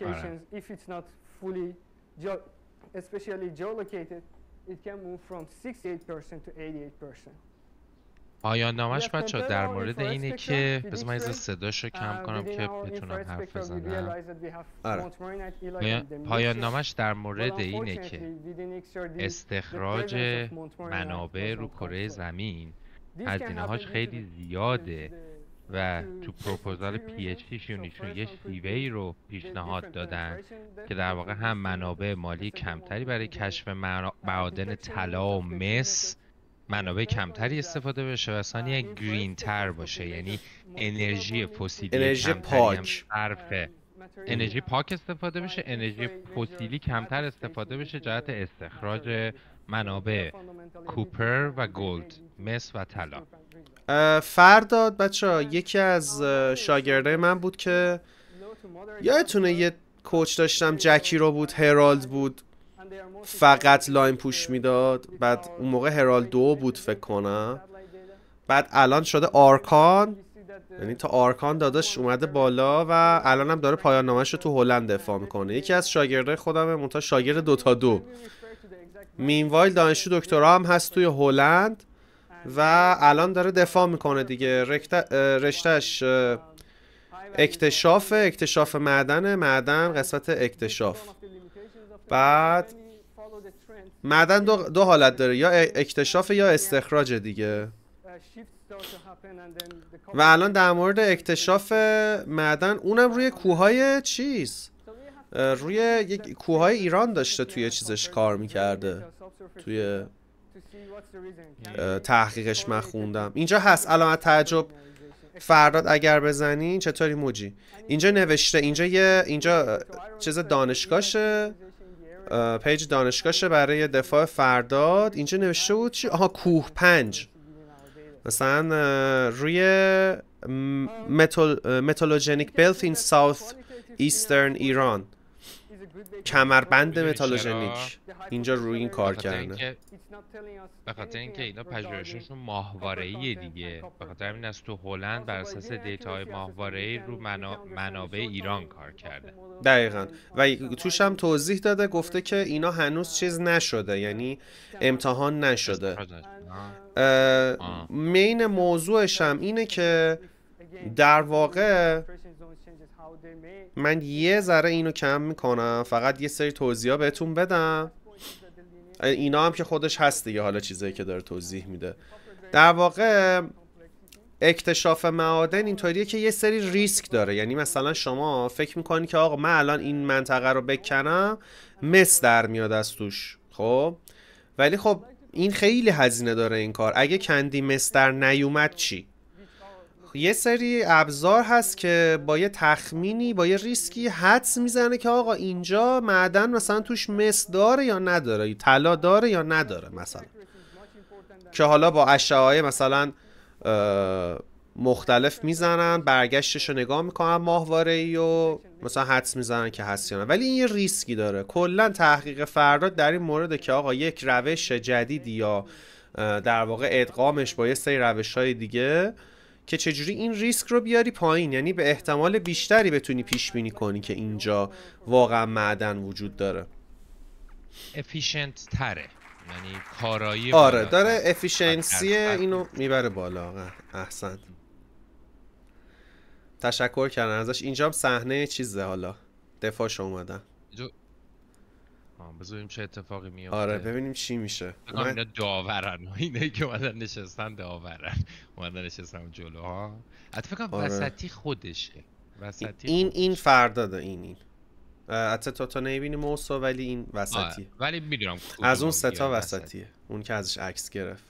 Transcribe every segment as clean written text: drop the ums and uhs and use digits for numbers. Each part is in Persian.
applications, if it's not fully especially geolocated, it can move from 68% to 88%. پایان نامش بچه در مورد اینه که بذار من از صداشو کم کنم که بتونم حرف بزنم. پایان نامش در مورد اینه که استخراج منابع رو کره زمین هزینه‌هاش خیلی زیاده و تو پروپوزال پی اچ دیشون یه شیوه‌ای رو پیشنهاد دادن که در واقع هم منابع مالی کمتری برای کشف معادن طلا و مس منابع کمتری استفاده بشه و ثانیاً گرین تر باشه، یعنی انرژی فسیلی انرژی پاک انرژی پاک استفاده بشه، انرژی فسیلی کمتر استفاده بشه جهت استخراج منابع کوپر و گلد، مس و طلا. فرداد بچه‌ها یکی از شاگردای من بود که یادتونه یه کوچ داشتم جکی رو بود، هرالد بود، فقط لاین پوش میداد، بعد اون موقع هرالد 2 بود فکر کنم، بعد الان شده آرکان، یعنی تا آرکان داداش اومده بالا و الان هم داره پایان نامش رو تو هلند دفاع میکنه. یکی از شاگردای خودمه، منتها شاگرد 2-2. مینوایل دانشجو دکترا هم هست توی هلند و الان داره دفاع میکنه دیگه. رشتهش اکتشاف معدن قسمت اکتشاف. بعد معدن دو حالت داره، یا اکتشاف یا استخراج دیگه. و الان در مورد اکتشاف معدن اونم روی کوههای روی یک کوههای ایران داشته توی چیزش کار میکرده، توی تحقیقش من خوندم. اینجا هست علامت تعجب فرداد اگر بزنین. چطوری موجی؟ اینجا نوشته، اینجا چیز دانشگاهشه، پیج دانشگاهشه برای دفاع فرداد. اینجا نوشته بود چی؟ آها کوه 5 مثلا روی متالوژنیک بیلت این ساوث ایسترن ایران، کمربند متالوژنیک اینجا روی این کار کرده. به خاطر اینکه اینا پژوهششون ماهواره‌ایه دیگه، به خاطر همین از تو هلند بر اساس دیتاهای ماهواره‌ای رو منابع ایران کار کرده. دقیقاً. و توش هم توضیح داده، گفته که اینا هنوز چیز نشده، یعنی امتحان نشده. مین موضوعش هم اینه که در واقع من یه ذره اینو کم میکنم، فقط یه سری توضیحا بهتون بدم. اینا هم که خودش هست دیگه، حالا چیزایی که داره توضیح میده. در واقع اکتشاف معادن اینطوریه که یه سری ریسک داره. یعنی مثلا شما فکر میکنی که آقا من الان این منطقه رو بکنم مس در میاد از توش، خب ولی خب این خیلی هزینه داره این کار. اگه کندی مس در نیومد چی؟ یه سری ابزار هست که با یه تخمینی، با یه ریسکی حدس میزنه که آقا اینجا معدن مثلا توش مس داره یا نداره، طلا داره یا نداره مثلا، که حالا با اشعه‌های مثلا مختلف میزنن، برگشتش رو نگاه میکنن ماهواره‌ای و مثلا حدس میزنن که هست یا نه. ولی این یه ریسکی داره. کلا تحقیق فرداد در این مورد که آقا یک روش جدیدی یا در واقع ادغامش با یه سری روش‌های دیگه که چجوری این ریسک رو بیاری پایین، یعنی به احتمال بیشتری بتونی پیش بینی کنی که اینجا واقعا معدن وجود داره. افیشنت تره، یعنی کارایی. آره داره افیشنسی اینو میبره بالا. احسن، تشکر کردن ازش. اینجا هم صحنه چیزه، حالا دفاعش اومدن. بذاریم چه اتفاقی میفته. آره ببینیم چی میشه. اینا داورن، اینایی که اومدن نشستن داورن، اومدن نشستن جلوها. حتی فکر کنم وسطی خودشه، وسطی این فرداده. این حتی تو نمیبینی موسو، ولی این وسطی. ولی میدونم از اون سه تا وسطیه، اون که ازش عکس گرفت.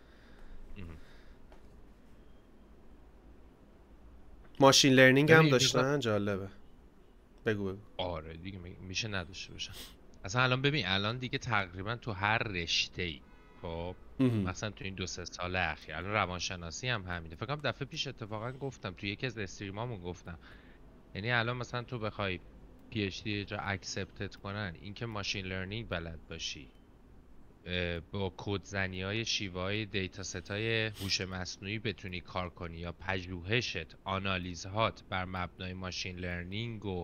ماشین لرنینگ هم داشتن، جالبه. بگو. آره دیگه میشه نداشته باشن. اصلا الان ببین، الان دیگه تقریبا تو هر رشته‌ای، خب مثلا تو این 2-3 سال اخیر الان روانشناسی هم همینه. فکر کنم دفعه پیش اتفاقا گفتم تو یکی از استریمامون گفتم، یعنی الان مثلا تو بخوای پی اچ دی جا اکسپتت کنن، اینکه ماشین لرنینگ بلد باشی، با کدزنی‌های شیوه‌های دیتا ستای هوش مصنوعی بتونی کار کنی، یا پژوهشت، آنالیزهات بر مبنای ماشین لرنینگ و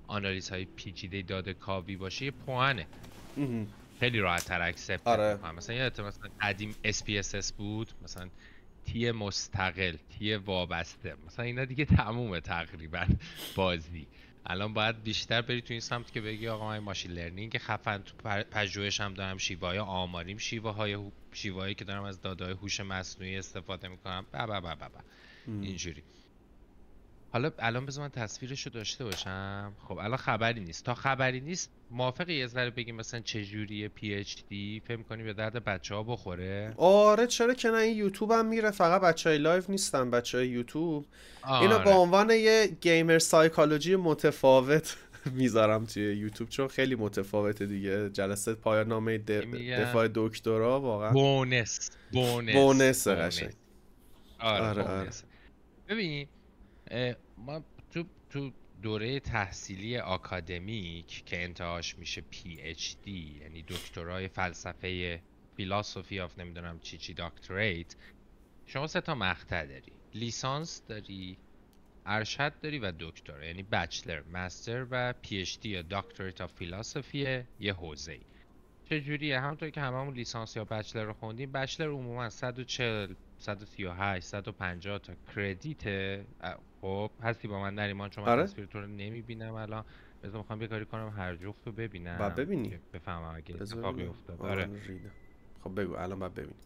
آنالیز های پیچیده داده کاوی باشه یه پوانه. خیلی راحت تر اکسپت میکنم. مثلا یادت مثلا قدیم SPSS بود، مثلا تی مستقل، تی وابسته، مثلا اینا دیگه تمومه تقریبا بازی. الان باید بیشتر بری تو این سمت که بگی آقا من ماشین لرنینگ خفن تو پژوهش هم دارم، شیوه‌های آماریم، شیوه‌هایی که دارم از داده‌های هوش مصنوعی استفاده میکنم اینجوری. حالا الان بذار من تصویرشو داشته باشم. خب الان خبری نیست، تا خبری نیست موافقی یه ذره بگیم مثلا چه جوریه PhD؟ فکر می‌کنی به درد بچه‌ها بخوره؟ آره چرا که نه، این یوتیوب هم میره، فقط بچهای لایو نیستن، بچهای یوتیوب. اینو به عنوان یه گیمر سایکولوژی متفاوت میذارم توی یوتیوب، چون خیلی متفاوته دیگه. جلسه پایان نامه دفاع دکترا واقعا بونس قشنگ. آره. ببین ما تو دوره تحصیلی آکادمیک که انتهاش میشه PhD، یعنی دکترای فلسفه فیلاسوفی آف نمیدونم چی دکتریت، شما 3 تا مقطع داری. لیسانس داری، ارشد داری و دکترا، یعنی بچلر، مستر و PhD یا دکتریت آف فیلاسوفی یه حوزه‌ای. چجوریه؟ همونطور که هممون لیسانس یا بچلر رو خوندیم، بچلر عموما 140 138 150 تا کردیته. خب هستی با من نریمان؟ چون من تصویر تو رو نمیبینم الان. بذار میخوام یه کاری کنم هر جفت رو ببینم. بعد ببینی بفهمم اگه اتفاقی افتاد. آره خب بگو الان بعد ببینی.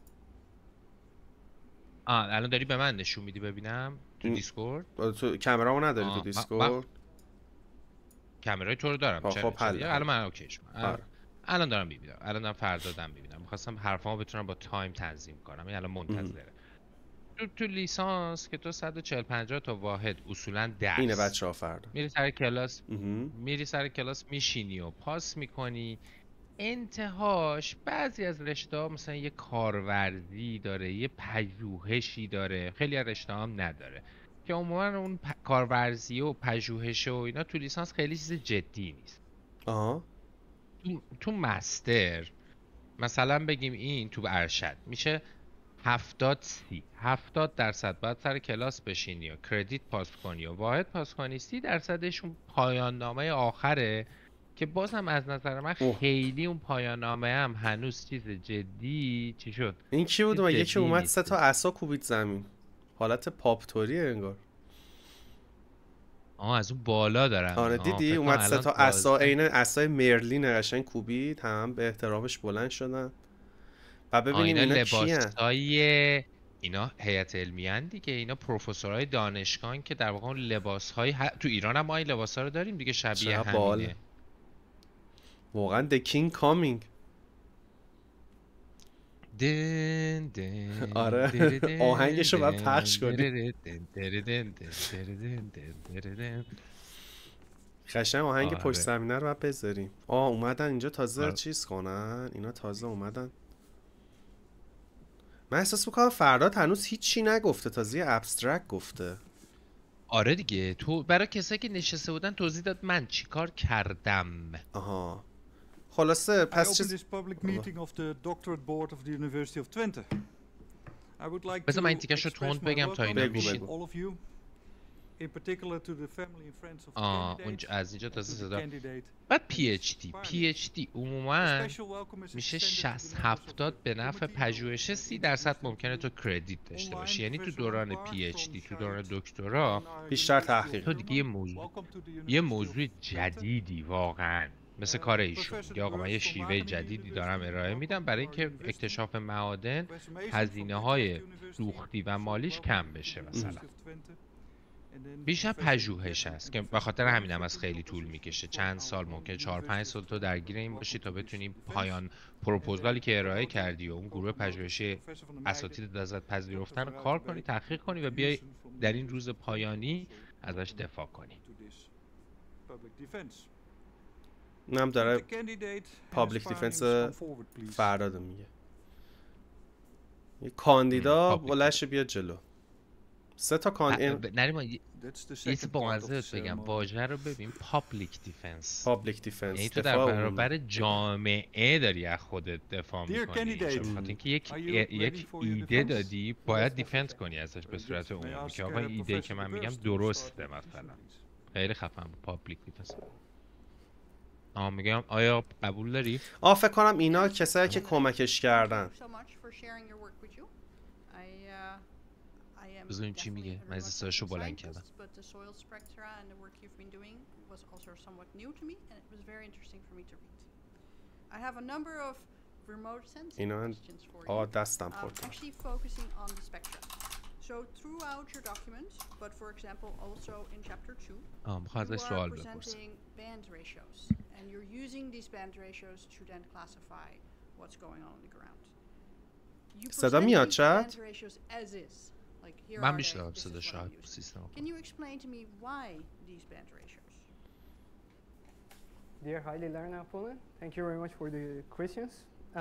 الان داری به من نشون میدی ببینم تو دیسکورد؟ تو کامرامو نداری تو دیسکورد؟ کامرای تو رو دارم. خب الان من اوکیش. الان دارم میبینم. الان دارم فردادم میبینم. می‌خواستم حرفامو بتونم با تایم تنظیم کنم. یعنی الان منتظره. تو لیسانس که تو 140 50 تا واحد اصولا درس اینه بچه‌ها فردا میری سر کلاس میشینی و پاس میکنی. انتهاش بعضی از رشته‌ها مثلا یه کارورزی داره، یه پژوهشی داره، خیلی از رشته‌ها هم نداره که عموما اون کارورزی و پژوهش و اینا تو لیسانس خیلی چیز جدی نیست. تو مستر مثلا بگیم این تو ارشد میشه 70% باید سر کلاس بشینی و کردیت پاس کنی و واحد پاس کنی. 30% اون پایان نامه آخره که بازم از نظر من خیلی اون پایان نامه هم هنوز چیز جدی چی شد. این کی بود؟ یکی اومد 3 تا عصا کوبید زمین، حالت پاپ توریه انگار. از اون بالا دارم. آره دیدی اومد 3 تا عصا، عین عصای مرلین قشنگ کوبید، هم به احترامش بلند شدن. و ببینیم اینا لباسای اینا هیئت علمیه ان دیگه، اینا پروفسورهای دانشگاه که در واقع اون لباسهای تو ایران هم ما این لباسا رو داریم دیگه، شبیه همینه. واقعا the king coming. آره آهنگشو باید پخش کنی. خشن آهنگ پشت زمینه رو باید بذاریم. اومدن اینجا تازه چیز کنن، اینا تازه اومدن. من احساس میکنم فرداد هنوز هیچی نگفته، تازه یه ابسترکت گفته. آره دیگه، تو برای کسایی که نشسته بودن توضیح داد من چی کار کردم. خلاصه پس بذار من این تیکش رو تند بگم تا اینا میشید. از اینجا تازه صدا. بعد PhD عموما میشه 60-70 به نفع پژوهش، 30% ممکنه تو کردیت داشته باشی. یعنی تو دوران PhD، تو دوران دکترا بیشتر تحقیق، تو دیگه یه موضوع جدیدی واقعا مثل کار ایشون. یا آقا من یه شیوه جدیدی دارم ارائه میدم برای اینکه اکتشاف معادن هزینه‌های سوختی و مالیش کم بشه. مثلا بیشتر پژوهش هست که به خاطر همین هم از خیلی طول میکشه. چند سال، ممکنه 4-5 سال تو درگیر این باشی تا بتونی پایان پروپوزالی که ارائه کردی و اون گروه پژوهشی اساتید ازت پذیرفتن کار کنی، تحقیق کنی و بیای در این روز پایانی ازش دفاع کنی. نم داره پابلیک دیفنس فراد میگه. یه کاندیدا بلش بیاد جلو. 3 تا نریمان یه با منظورت بگم واژه رو ببین، پابلیک دیفنس. یعنی تو در برابر جامعه داری از خودت دفاع میکنی، چون اینکه یک ایده دادی باید دیفند کنی ازش به صورت عمومی که آقا ایده که من میگم درسته. مثلا خیلی خفن پابلیک دیفنس. میگم آیا قبول داری؟ فکر کنم اینا کسایی که کمکش کردن. بذاریم چی میگه. من صداشو بلند کردم. اینا دستم خورد. So throughout your document, but for example also in chapter 2, you are presenting band ratios, and you're using these band ratios to then classify what's going on the ground. You present these band ratios as is. Like here are they. Can you explain to me why these band ratios? Dear highly learned opponent, thank you very much for the questions.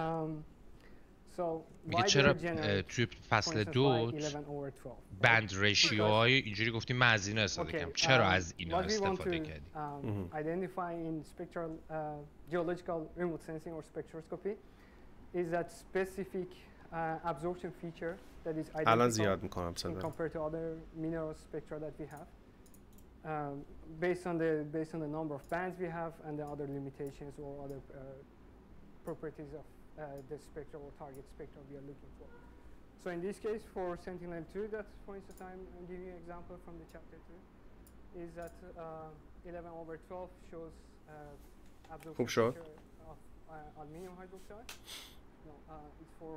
میگه چرا توی فصل 2 بند ریشیو های اینجوری گفتیم من از اینا استفاده کردم. چرا از اینا استفاده کردیم؟ Identify in spectral geological remote sensing or spectroscopy is that specific absorption feature that is identical compared to other mineral spectra that we have. Based on the number of bands we have and the other limitations or other properties of the spectrum or target spectrum we are looking for. So in this case for Sentinel-2, that's for instance I'm giving you an example from the chapter 2, is that 11/12 shows absorption feature of aluminium hydroxide. No, it's for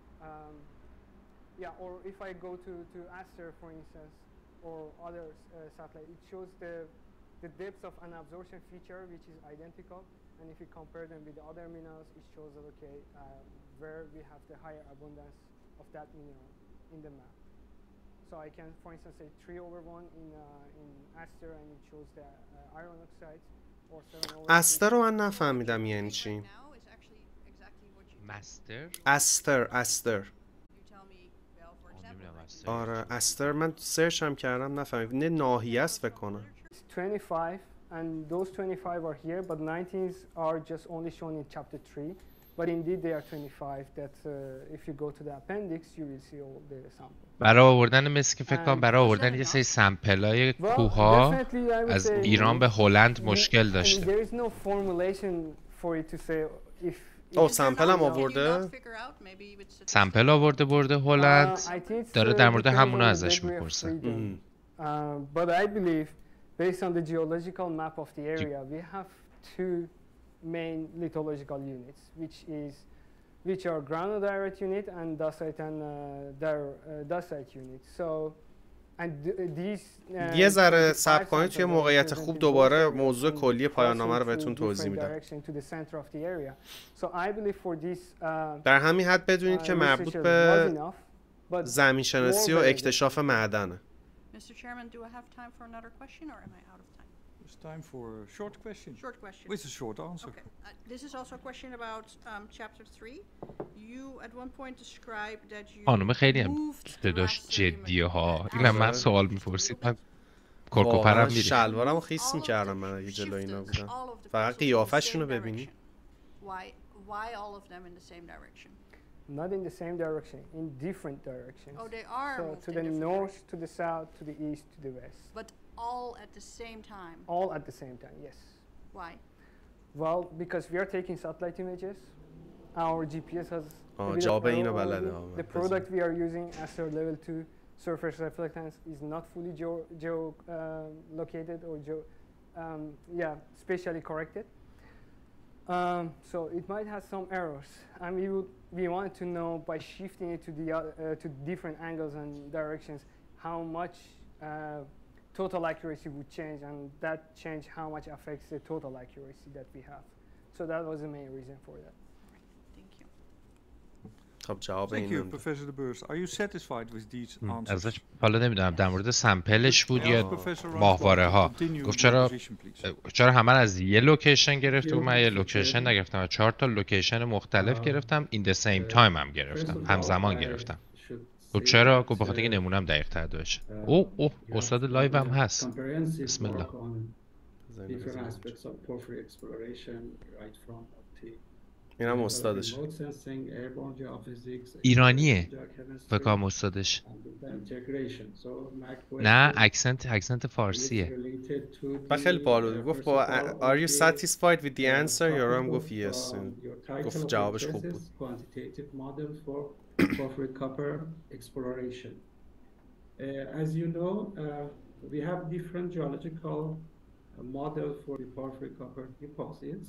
or if I go to Aster for instance or other satellite, it shows the depth of an absorption feature which is identical. And if you compare them with the other minerals, it shows that where we have the higher abundance of that mineral in the map. So I can, for instance, say 3/1 in Aster, and it shows the iron oxides, or 7/6. Aster رو من نفهمیدم یعنی چی. Aster. آره استر من سرچ هم کردم نفهمیدم. نه ناحیه است فکر کنم. 25. And those 25 are here, but 19s are just only shown in chapter 3. But indeed they are 25 that if you go to the appendix you will see all the samples. برای آوردن مثل که فکر کنم برای آوردن یه سری سمپلای کوها از ایران به هلند مشکل داشته. There is no formulation for it to say if سمپل هم آورده؟ سمپل آورده هلند داره در مورد همونا ازش میپرسه. But I believe based on the geological map of the area, we have two main lithological units, which are granodiorite unit and dacite unit. So, and these یه ذره صبر کنید توی موقعیت خوب دوباره موضوع کلی پایان نامه رو بهتون توضیح میدم. در همین حد بدونید که مربوط به زمین شناسی و اکتشاف معدنه. Mr. Chairman, do I have time for another question or am I out of time? There's time for a short question. Short question. With a short answer. Okay. This is also a question about chapter 3. You at one point described that you خانم خیلی هم صداش جدیه ها. اینم من سوال میپرسید من کرکوپرم میره. شلوارمو خیس میکردم من اگه جلوی اینا بودم. فقط قیافه‌شون رو ببینید. Why all of them in the same direction? Not in the same direction, in different directions. Oh, they are. So to the north, to the south, to the east, to the west. But all at the same time. All at the same time, yes. Why? Well, because we are taking satellite images. Our GPS has the product we are using Aster level 2 surface reflectance is not fully located or spatially corrected. So it might have some errors, and we wanted to know by shifting it to different angles and directions how much total accuracy would change, and that change how much affects the total accuracy that we have. So that was the main reason for that. Thank you. خب جواب Thank you, Professor De Beurs. Are you satisfied with these answers? ازش حالا نمیدونم در مورد سمپلش بود یا ماهواره ها. گفت چرا همه از یه لوکیشن گرفت و من یه لوکیشن نگرفتم و 4 تا لوکیشن مختلف گرفتم in the same time هم گرفتم همزمان گرفتم. گفت چرا؟ گفت بخاطر اینکه نمونم دقیق تر باشه. اوه استاد لایو هم هست. بسم الله. اینم استادش. ایرانیه فکرم استادش. نه اکسنت فارسیه. و خیلی باحال گفت با Are you satisfied with the answer؟ یارو هم گفت yes. گفت جوابش خوب بود. As you know, we have different geological model for the porphyry copper deposits.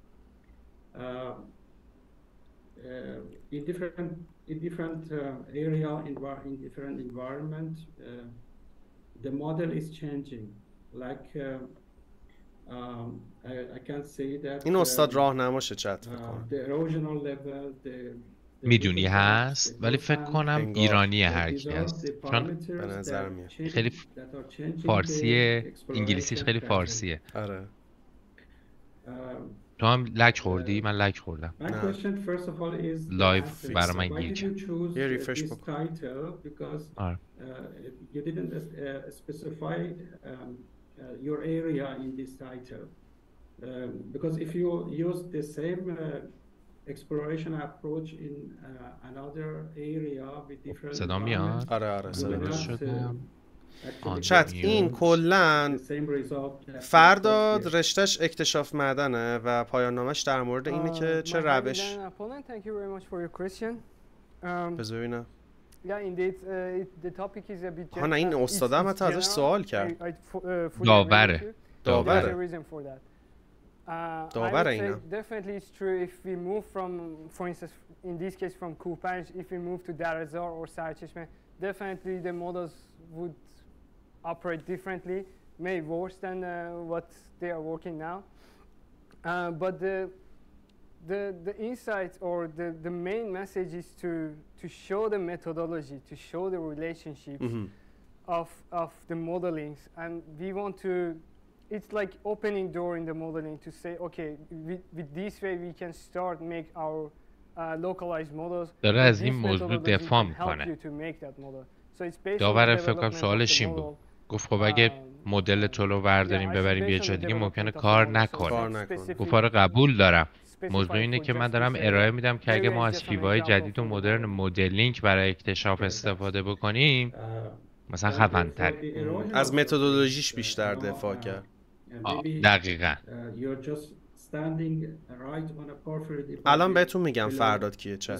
In different area in different environment, the model is changing. Like I can say that این استاد راهنماشه چت the erosional level, میدونی هست ولی فکر کنم ایرانیه هر کی هست چون به نظر میاد خیلی فارسیه انگلیسیش خیلی فارسیه. آره تو هم لک خوردی؟ من لک خوردم. لایو برای من گیر کرد. یه ریفرش بکن. آره. You didn't specify your area in this title. Because if you use the same exploration approach in another area with different صدا میاد؟ آره صدا شدم. چت این کلن فرداد رشتهش اکتشاف معدنه و پایان نامش در مورد اینه که چه روش بذار ببینم. نه این استاد هم حتی ازش سوال کرد. داوره اینا. Definitely it's true if we move from, for instance, in this case from Kupanj, if we move to Dar ez-Zor or Sarcheshmeh, definitely the models would operate differently, maybe worse than what they are working now. But the insight or the main message is to show the methodology, to show the relationships of the modelings, and we want to. It's like opening door in the modeling to say, okay, with this way we can start make our localized models. داره از این موضوع دفاع میکنه. داور فکر کنم سوالش این بود. گفت خب اگه مدل تو رو برداریم ببریم یه جا دیگه ممکنه کار نکنه. گفت آره قبول دارم. موضوع اینه که من دارم ارائه میدم که اگه ما از فیوهای جدید و مدرن مدلینگ برای اکتشاف استفاده بکنیم مثلا خفن‌تر. از متدولوژیش بیشتر دفاع کرد. دقیقاً. الان بهتون میگم فرداد کیه چت.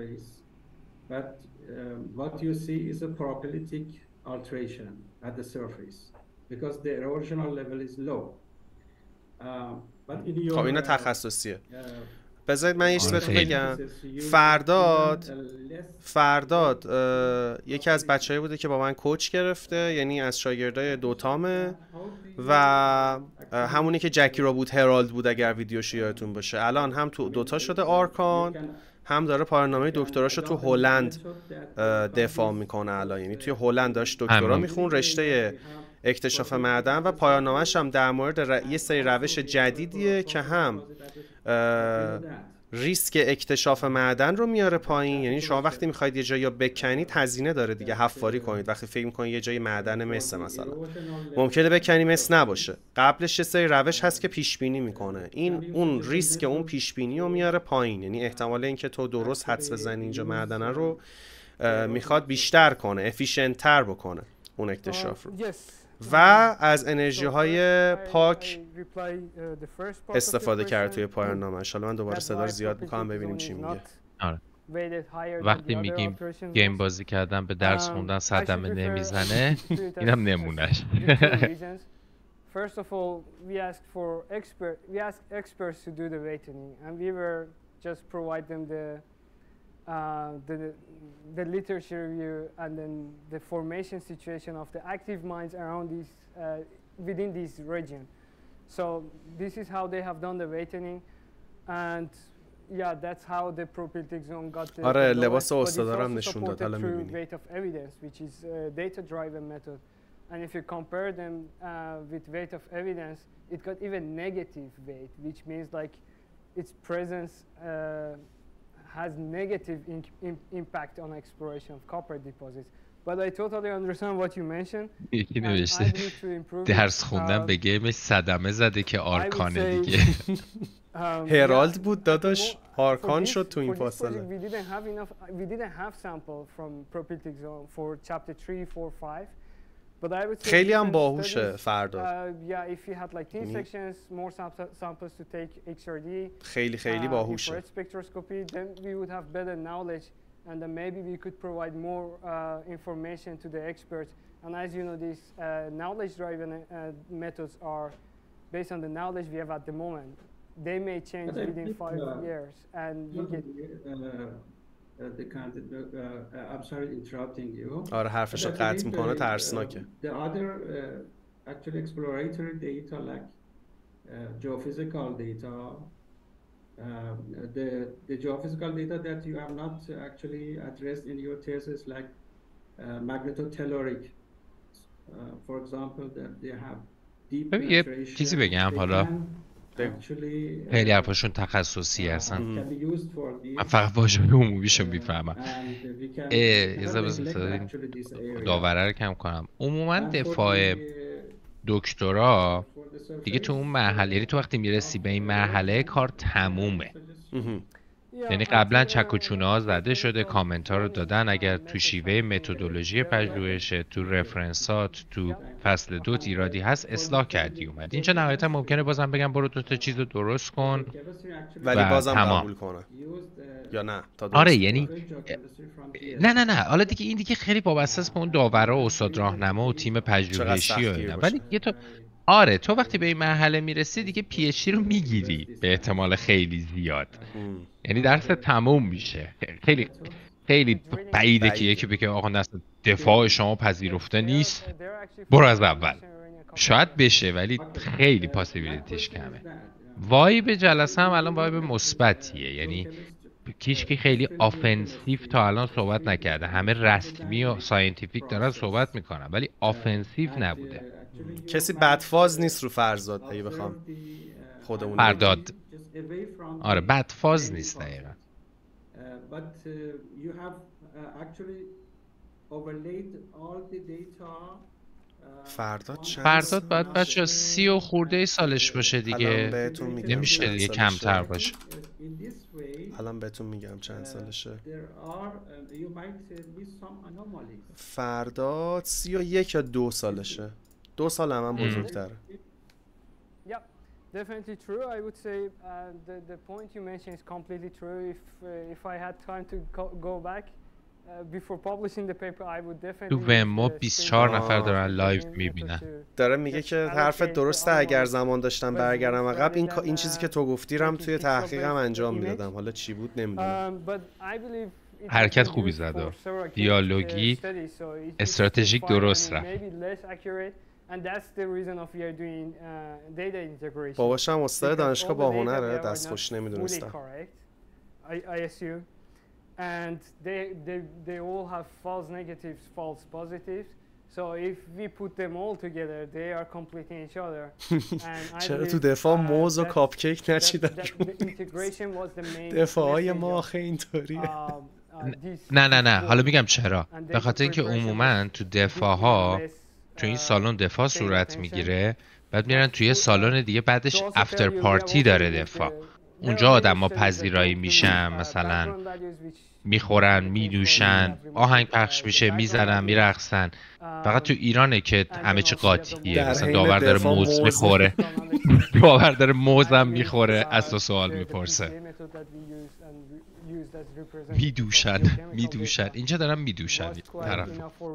What you see is a propylitic alteration at the surface because the erosional level is low. خب اینا تخصصیه. بذارید من یه چیز بهتون بگم. فرداد یکی از بچه‌ای بوده که با من کوچ گرفته، یعنی از شاگردای دوتامه و همونی که جکی رابوت هرالد بود اگر ویدیوش یادتون باشه. الان هم تو دوتا شده آرکان، هم داره پایان‌نامه دکتراشو تو هلند دفاع میکنه الان، یعنی توی هلند داشت دکترا میخون رشته اکتشاف معدن و پایان‌نامه‌ش هم در مورد یه سری روش جدیدیه که هم ریسک اکتشاف معدن رو میاره پایین. یعنی شما وقتی میخواید یه جایی بکنید هزینه داره دیگه، حفاری کنید. وقتی فکر میکنید یه جای معدن مس مثلا ممکنه بکنی مس نباشه، قبلش یه سری روش هست که پیش بینی میکنه. این اون ریسک اون پیش بینی رو میاره پایین، یعنی احتمال اینکه تو درست حدس بزنی اینجا معدن رو میخواد بیشتر کنه، افیشنت تر بکنه اون اکتشاف رو. و از انرژی های پاک استفاده کرد توی پایان نامش. حالا من دوباره صدا رو زیاد میکنم ببینیم چی میگه. آره. وقتی میگیم گیم بازی کردن به درس خوندن صدمه نمیزنه، اینم نمونش. First of all, we asked experts to do the weighting, and we were just provide them the literature review and then the formation situation of the active mines around these within this region. So this is how they have done the weighting, and yeah, that's how the propylitic zone got the آره لباس استادارم نشون داد. حالا می‌بینی weight of evidence, which is data driven method, and if you compare them with weight of evidence, it got even negative weight, which means like its presence has negative impact on exploration of copper deposits. But I totally understand what you mentioned. یکی نوشته درس خوندن به گیمش صدمه زده که آرکانه دیگه. هرالد بود داداش، هارکان شد تو این فاصله. We didn't have sample from propedeutics for chapter 3, 4, 5. خیلی هم باهوشه فرداد. خیلی باهوشه. And then maybe we could provide more information to the experts. And as you know, these knowledge-driven methods are based on the knowledge we have at the moment. They may change within 5 years, and we get. I'm sorry interrupting you. آره حرفشو قطع میکنه، ترسناکه. The other actually exploratory data like geophysical data. The geophysical data that you have not actually addressed in your thesis, like magnetotelluric, for example, that they have deep penetration. یه چیزی بگم حالا. خیلی حرفاشون تخصصی هستن. من فقط واژه عمومیشو میفهمم. یه ذره داوره رو کم کنم. عموما دفاع دکترا دیگه تو اون مرحله، یعنی تو وقتی میرسی به این مرحله کار تمومه. یعنی قبلا چک و چونه ها زده شده، کامنت ها رو دادن، اگر تو شیوه متدولوژی پژوهش، تو رفرنسات، تو فصل 2 ایرادی هست اصلاح کردی اومد. اینجا نهایتا ممکنه بازم بگم برو 2 تا چیز رو درست کن ولی بازم قبول کنه یا نه تا آره یعنی نه حالا دیگه این دیگه خیلی وابسته است به اون داورا و استاد راهنما و تیم پژوهشی و اینا. ولی دیگه تو آره تو وقتی به این مرحله میرسی دیگه پی اچ دی رو میگیری به احتمال خیلی زیاد. یعنی درس تموم میشه. خیلی بعیده که یکی بگه آقا نسل دفاع شما پذیرفته نیست برو از اول. شاید بشه ولی خیلی پاسیبیلیتیش کمه. وایب جلسه هم الان وایب مثبتیه، یعنی کیشکی خیلی آفنسیو تا الان صحبت نکرده، همه رسمی و ساینتیفیک دارن صحبت میکنن ولی آفنسیو نبوده. کسی بدفاز نیست رو فرزاد اگه بخوام خودمون فرداد آره بدفاز نیست دقیقا. فرداد باید بچه 30 و خورده سالش باشه دیگه، نمیشه دیگه کمتر باشه. الان بهتون میگم چند سالشه. فرداد 31 یا 2 سالشه. 2 سال هم بزرگتره. Definitely true. I would say the point you mentioned is completely true. If I had time to go back before publishing the paper, I would definitely. تو ومو 24 نفر دارن لایو میبینن. داره میگه که حرفت درسته، اگر زمان داشتم برگردم عقب این چیزی که تو گفتی رم توی تحقیقم انجام میدادم. حالا چی بود نمیدونم. حرکت خوبی زده. دیالوگی استراتژیک درست رفت. And that's the reason of we are doing data integration. باباشم استاد دانشگاه با هنره، دست خوش نمیدونستم. I assume. And they all have false negatives, false positives. So if we put them all together, they are completing each other. چرا تو دفاع موز و کاپکیک نچیدن؟ دفاعای ما آخه اینطوریه. نه حالا میگم چرا. به خاطر اینکه عموما تو دفاع ها تو این سالن دفاع صورت میگیره، بعد میرن توی سالن دیگه بعدش افتر پارتی داره دفاع. اونجا آدم ها پذیرایی میشن، مثلا میخورن میدوشن، آهنگ پخش میشه، میزنن میرقصن. فقط تو ایرانه که همه چی قاطیه، مثلا داور داره موز میخوره داور داره موزم میخوره از تو سوال میپرسه. میدوشن اینجا دارن میدوشن طرف.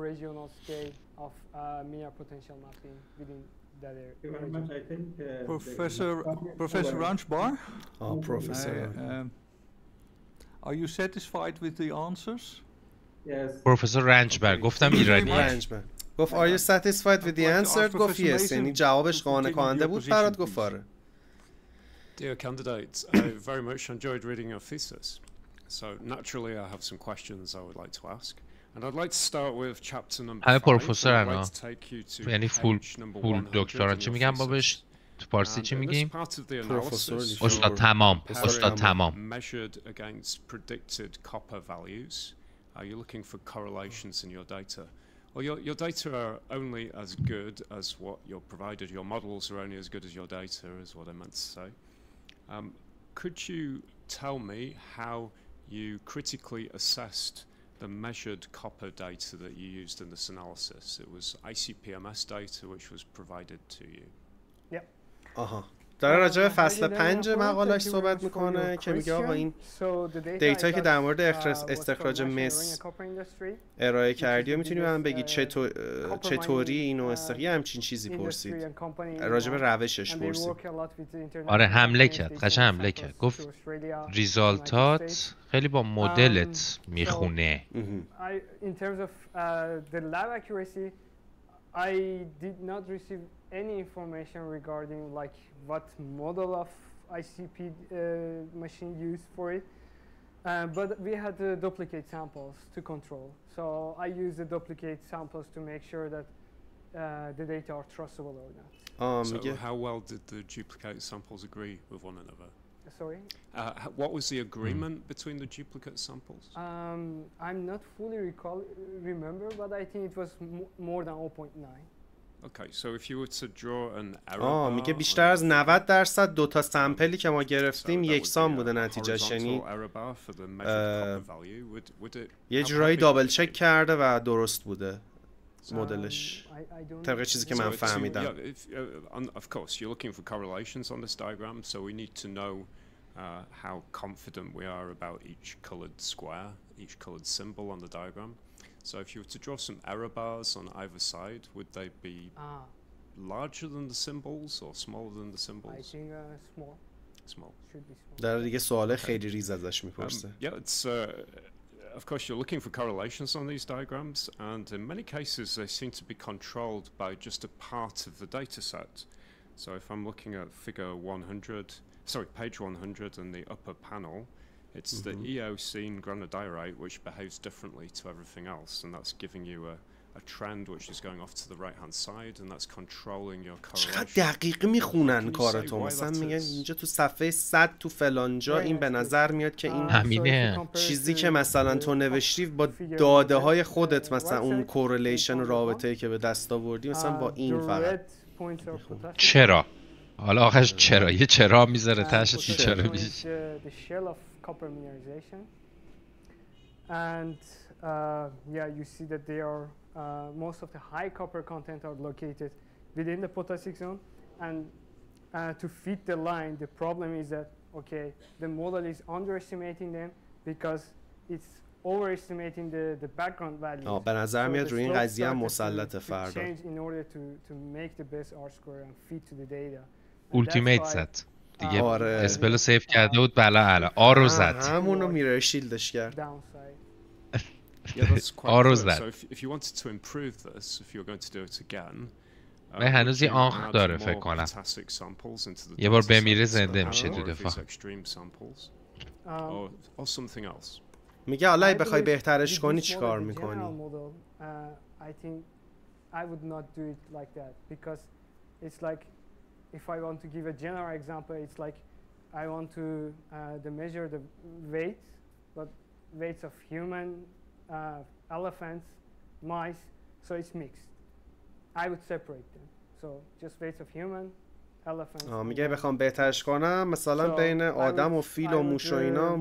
Professor Ranchbar? Oh, Professor. Are you satisfied with the answers? Yes. Professor Ranchbar گفتم ایرانی. گفت are you satisfied with the answer؟ گفت yes. یعنی جوابش قانع کننده بود برات؟ گفت آره. Dear candidates, I very much enjoyed reading your thesis. So naturally I have some questions I would like to ask. And I'd like to start with chapter number 5. پروفسور انا یعنی فول دکتران چی میگن بابش؟ تو فارسی چی میگیم؟ استاد تمام. Measured against predicted copper values. Are you looking for correlations in your data? Well, your data are only as good as what you're provided. Your models are only as good as your data, is what I meant to say. could you tell me how you critically assessed the measured copper data that you used in this analysis? It was ICP-MS data which was provided to you. Yep. داره راجع به فصل 5 مقالش صحبت میکنه که میگه آقا این دیتایی که در مورد استخراج مس ارائه کردی و میتونی من بگی چطوری اینو یه همچین چیزی پرسید، راجع به روشش پرسید. آره حمله کرد، قشنگ حمله کرد، گفت ریزالتات خیلی با مدلت میخونه. In terms of the lab accuracy, I did not receive any information regarding like what model of ICP machine used for it, but we had the duplicate samples to control. So I used the duplicate samples to make sure that the data are trustable or not. So how well did the duplicate samples agree with one another? Sorry? What was the agreement between the duplicate samples? I'm not fully remember, but I think it was more than 0.9. Okay, so if you were to draw an error میگه بیشتر از 90% دو تا سمپلی که ما گرفتیم یکسان بوده نتیجهش، یعنی یه جورایی دابل چک کرده و درست بوده مدلش طبق چیزی که من فهمیدم. Of course you're looking for correlations on this diagram, so we need to know how confident we are about each colored square, each colored symbol on the diagram. So if you were to draw some error bars on either side, would they be larger than the symbols or smaller than the symbols? I think small. Small. Should be small. در دیگه سوال خیلی ریز ازش میپرسه. Yeah, it's of course you're looking for correlations on these diagrams, and in many cases they seem to be controlled by just a part of the data set. So if I'm looking at page 100 in the upper panel, it's the Eocene granodiorite which behaves differently to everything else, and that's giving you a trend which is going off to the right hand side, and that's controlling your correlation. چقدر دقیق میخونن کارتو، مثلا میگن اینجا تو صفحه 100 تو فلان جا این به نظر میاد که این همینه چیزی که مثلا تو نوشتی با داده های خودت، مثلا اون کورلیشن رابطه‌ای که به دست آوردی مثلا با این فقط. چرا؟ حالا آخرش چرا؟ یه چرا میذاره تحت چرا بیش. Copper mineralization, and you see that they are most of the high copper content are located within the potassic zone, and to fit the line, the problem is that the model is underestimating them because it's overestimating the background values. به نظر میاد روی این قضیه هم مسلط فردا. In order to make the best R-square and fit to the data. Ultimate set. دیگه اسپلو سیف کرده بود بالا آرو زد، همونو میرر شیلدش کرد. آرو زد. من هنوز یه آنخ داره فکر کنم، یه بار بمیره زنده میشه تو دفاع. میگه حالا بخوای بهترش کنی چیکار میکنی؟ If I want to give a general example, it's like I want to measure the weights, but weights of human, elephants, mice, so it's mixed. I would separate them. So just weights of human, elephants. میگه بخوام بهترش کنم مثلا بین آدم و فیل و موش و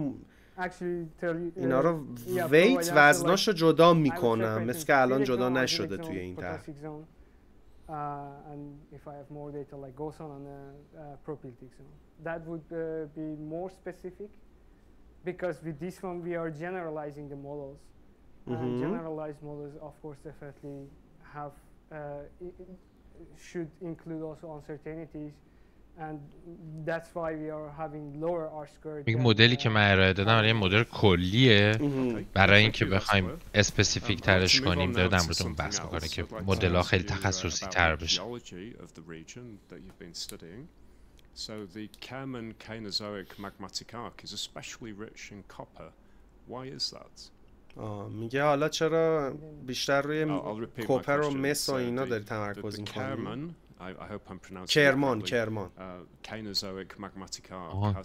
اینا رو ویت وزناشو جدا میکنم، مثل که الان جدا نشده توی این طرح. And if I have more data like Gosan and propyltic zone, that would be more specific, because with this one we are generalizing the models. Generalized models, of course, definitely have should include also uncertainties, and that's why we are having lower R-squared. این مدلی که من ارائه دادم یه مدل کلیه برای اینکه بخوایم اسپسیفیک ترش کنیم، داره در موردون بحث میکنه که مدل‌ها خیلی تخصصی تر بشه. So the Kerman Cainozoic magmatic arc is especially rich in copper. Why is that? میگه حالا چرا بیشتر روی کپر و مس و اینا داری تمرکز می‌کنی؟ I hope I'm pronouncing کرمان Cainozoic magmatic arc.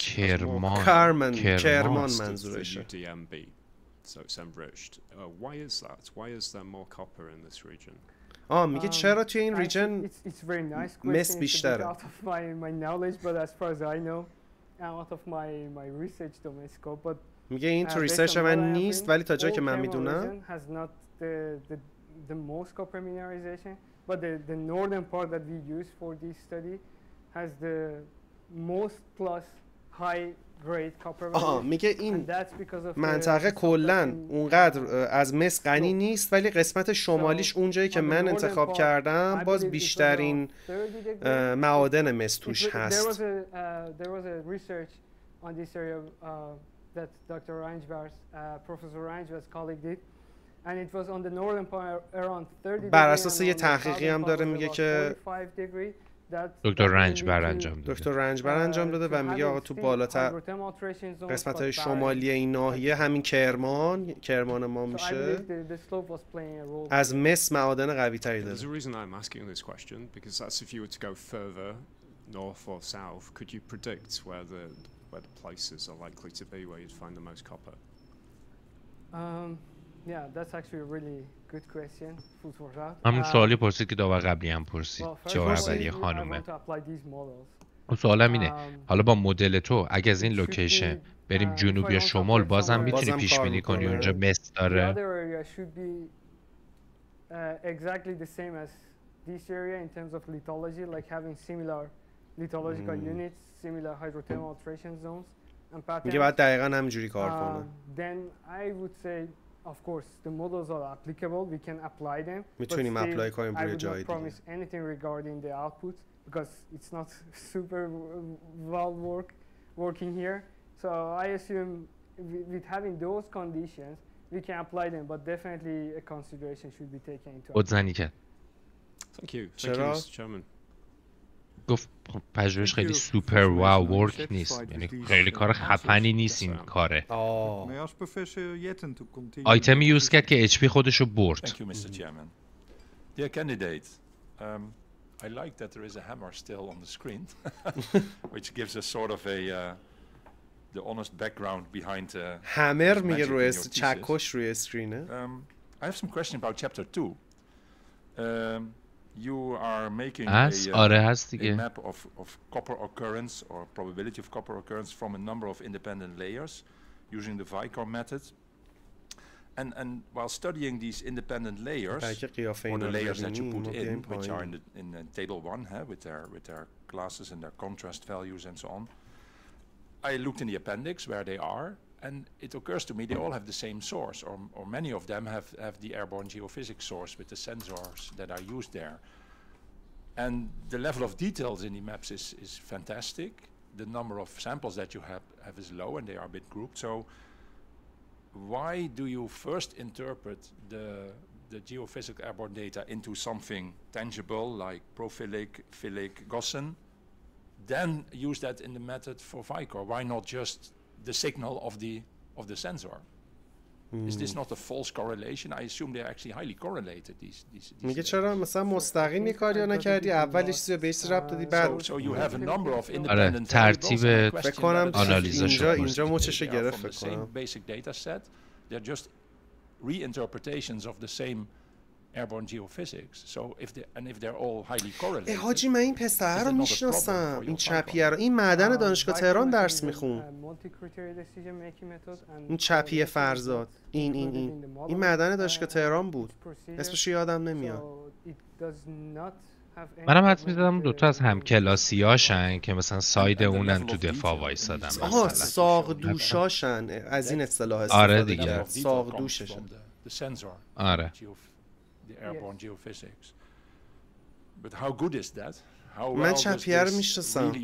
کرمان منظورشه. So it's enriched. Why is that? Why is there more copper in this region? میگه چرا توی این ریجن it's very nice مس بیشتره. out of my knowledge, but as far as I know, out of my research domain scope, but میگه این تو ریسرچ من نیست ولی تا جایی که من میدونم has not the most copper mineralization, but the northern part that we use for this study has the most plus high grade copper. میگه این منطقه کلا اونقدر از مس غنی نیست ولی قسمت شمالیش اونجایی که من انتخاب کردم باز بیشترین معادن مس توش هست. There was a research on this area that Dr. Ranjbar's Professor Ranjbar's colleague did, and it was on the northern part around 30 بر اساس یه تحقیقی هم داره میگه که دکتر رنجبر انجام داده و میگه آقا تو بالاتر قسمت‌های شمالی این ناحیه همین کرمان ما میشه از مس معادن قوی تری داره. North or south, could you predict where the places are likely to be where you'd find the most copper? Yeah, that's actually a really good question. Food for thought. همون سوالی پرسید که داور قبلی هم پرسید. جواب اولی خانومه. اون سوالم اینه حالا با مدل تو اگه از این لوکیشن بریم جنوب یا شمال بازم میتونی پیش بینی کنی اونجا مس داره؟ Exactly the same as this area in terms of lithology, like having similar lithological units, similar hydrothermal alteration zones and patterns. میگه باید دقیقاً همینجوری کار کنه. Then I would say, of course, the models are applicable. We can apply them. میتونیم اپلای کنیم روی جای دیگه. I would not promise anything regarding the output because it's not super well working here. So I assume with having those conditions, we can apply them, but definitely a consideration should be taken into account. بودزنی کرد. Thank you. Thank you, Mr. Chairman. گفت پژوهش خیلی سوپر واو ورک نیست، یعنی خیلی کار خفنی نیست این کاره. آیتمی یوز کرد که HP خودشو برد. Thank you, Mr. Chairman. Dear candidate, I like that there is a hammer still on the screen, which gives us sort of the honest background behind hammer میگه روی چکش روی اسکرینه. I have some question about chapter 2. You are making a map of copper occurrence or probability of copper occurrence from a number of independent layers using the Vicor method. And while studying these independent layers, or the layers that you put in, which are in table 1, with their classes and their contrast values and so on, I looked in the appendix where they are, and it occurs to me they all have the same source, or many of them have the airborne geophysics source with the sensors that are used there. And the level of details in the maps is fantastic. The number of samples that you have is low, and they are a bit grouped. So why do you first interpret the geophysical airborne data into something tangible like prophilic, philic, Gaussian, then use that in the method for Vicor? Why not just the signal of the sensor? Is this not a false correlation? I assume they are actually highly correlated. These میگه چرا مثلا مستقیم یه کاری نکردی اولش چیزی بهش ربط دادی بعد so you have a number of independent ترتیب فکر کنم اینجا مچشو گرفت فکر کنم. Basic data set. They're just reinterpretations of the same airborne geophysics. So if they're all highly correlated. حاجی من این پسر رو میشناسم. این چپیه رو این معدن دانشگاه تهران درس میخون. این چپیه فرزاد. این معدن دانشگاه تهران بود. اسمش یادم نمیاد. منم حد می‌زدم دوتا از همکلاسیاشن که مثلا ساید اونن تو دفاع وایسادن. آها ساق دوشاشن از این اصطلاح استفاده کرد. ساق دوششن. آره. The airborne geophysics. But how good is that? من چپیه رو میشناسم.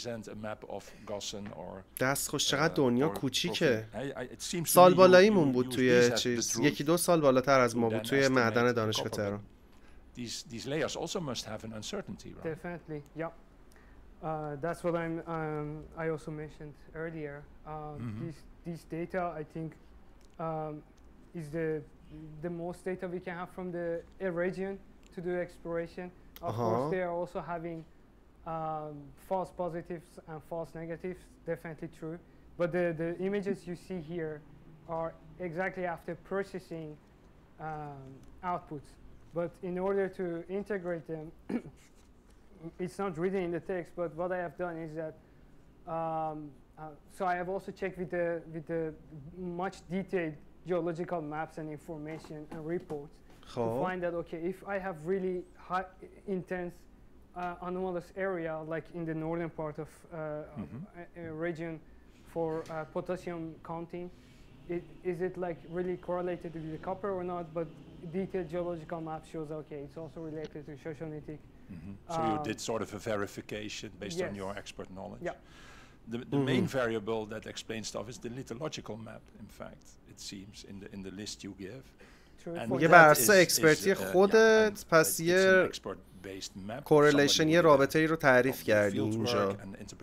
دست خوش چقدر دنیا کوچیکه. سال بالاییمون بود توی چیز. 1-2 سال بالاتر از ما بود توی معدن دانشگاه تهران. These layers also must have an uncertainty, right? Definitely, yeah. That's what I also mentioned earlier. These data, I think, is the most data we can have from the region to do exploration. Of course, they are also having false positives and false negatives, definitely true. But the images you see here are exactly after purchasing outputs. But in order to integrate them, it's not written in the text, but what I have done is that So I have also checked with the much detailed geological maps and information and reports to find that, okay, if I have really high, intense anomalous area, like in the northern part of a region for potassium counting, is it like really correlated with the copper or not? But detailed geological map shows, okay, it's also related to shoshonetic. So you did sort of a verification based on your expert knowledge. Yeah. The main variable that explains stuff is the lithological map, in fact, it seems, in the list you give. میگه بر اساس اکسپرتی خودت پس یه کورلیشن، یه رابطه ای رو تعریف کردی اینجا.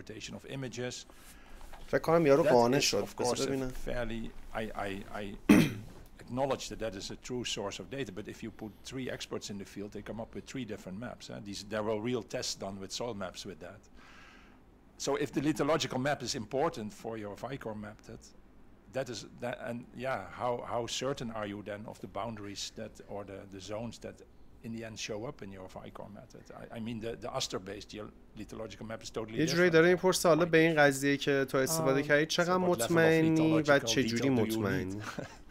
فکر کنم یارو قانع شد. بس ببینم. I acknowledge that is a true source of data, but if you put 3 experts in the field, they come up with 3 different maps. There were real tests done with soil maps with that. So if the lithological map is important for your Vicor map, that is that, and yeah, how certain are you then of the boundaries that or the zones that in the end show up in your Vicor method? I mean the Aster-based lithological map is totally different. یه جوری داره این پرسه حالا به این قضیه که تو استفاده کردی چقدر مطمئنی و چه جوری مطمئنی؟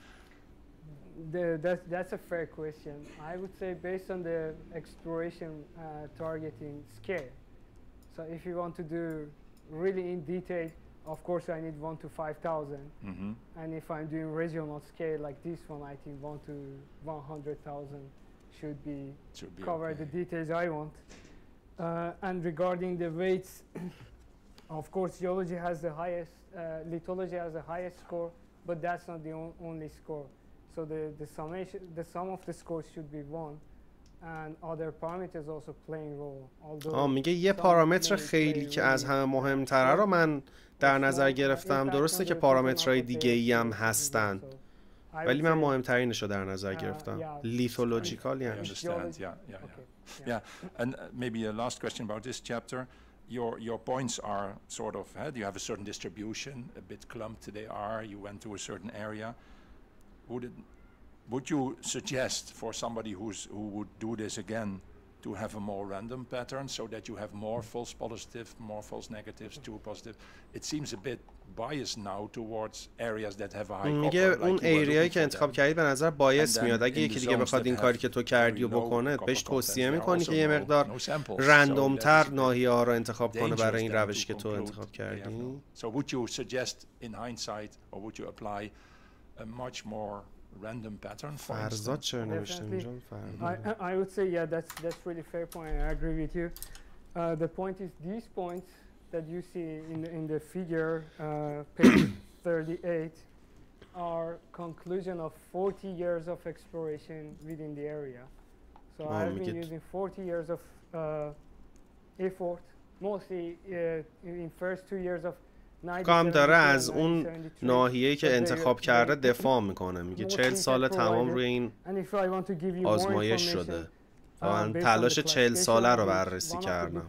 That's a fair question. I would say based on the exploration targeting scale. So if you want to do really in detail, of course I need 1 to 5,000. And if I'm doing regional scale like this one, I think 1 to 100,000 should be cover the details I want. And regarding the weights, of course geology has the highest, lithology has the highest score, but that's not the only score. So the sum of the scores should be 1. And other parameters also playing role. میگه یه پارامتر خیلی که از همه مهمتره رو من در نظر گرفتم. درسته که پارامترهای دیگه ای هم هستن ولی من مهمترینش رو در نظر گرفتم. لیتولوژیکال یعنی. Yeah. And maybe a last question about this chapter. Your points are sort of, you have a certain distribution, a bit clumped they are, you went to a certain area. Would you suggest for somebody who would do this again to have a more random pattern so that you have more false positives, more false negatives, true positive? It seems a bit biased now towards areas that have a high copper. میگه اون ایریایی که انتخاب کردید به نظر بایس میاد. اگه یکی دیگه بخواد این کاری که تو کردی و بکنه بهش توصیه میکنی که یه مقدار رندومتر ناحیه ها رو انتخاب کنه برای این روشی که تو انتخاب کردی. So would you suggest in hindsight or would you apply a much more random pattern for instance? I would say that's really fair point. I agree with you. The point is these points that you see in the figure page 38 are conclusion of 40 years of exploration within the area. So I've been using 40 years of effort, mostly in first 2 years of کام داره از اون ناحیه‌ای که انتخاب کرده دفاع میکنه. میگه 40 سال تمام روی این آزمایش شده و من تلاش 40 ساله رو بررسی کردم.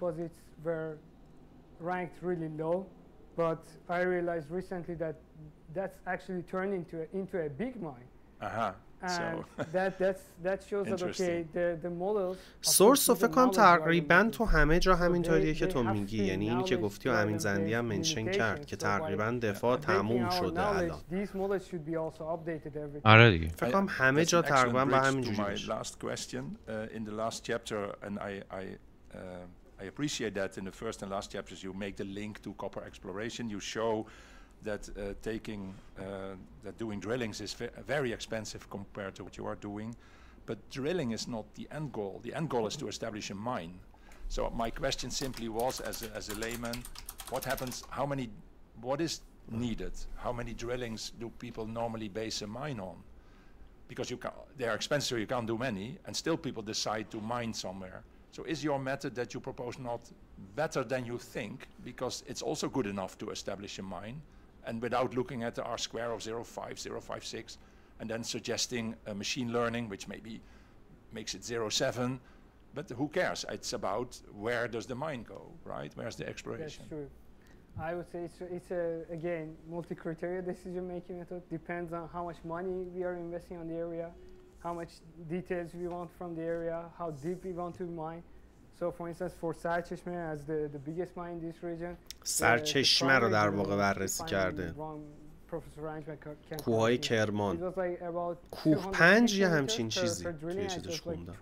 سورس رو فکر کنم تقریبا تو همه جا همینطوریه که تو میگی. یعنی اینی که گفتی و امین زندی هم منشن کرد که تقریبا دفاع تموم شده الان. آره دیگه. فکر کنم همه جا تقریبا به همین جوری میشه. In the last chapter and I appreciate that in the first and last chapters you make the link to copper exploration. You show that that doing drillings is very expensive compared to what you are doing, but drilling is not the end goal. The end goal is to establish a mine. So my question simply was, as a layman, what is needed? How many drillings do people normally base a mine on? Because they are expensive, you can't do many, and still people decide to mine somewhere. So is your method that you propose not better than you think, because it's also good enough to establish a mine, and without looking at the R square of 0.5, 0.56, and then suggesting machine learning, which maybe makes it 0.7, but who cares? It's about where does the mine go, right? Where's the exploration? That's true. I would say it's again, multi-criteria decision-making method. Depends on how much money we are investing on the area, how much details we want from the area, how deep we want to mine. So for instance for Sarcheshme as the biggest mine in this region, سرچشمه رو در واقع بررسی کرده. کوههای کرمان. کوه 5 یا همچین چیزی توی چیزش خوندم.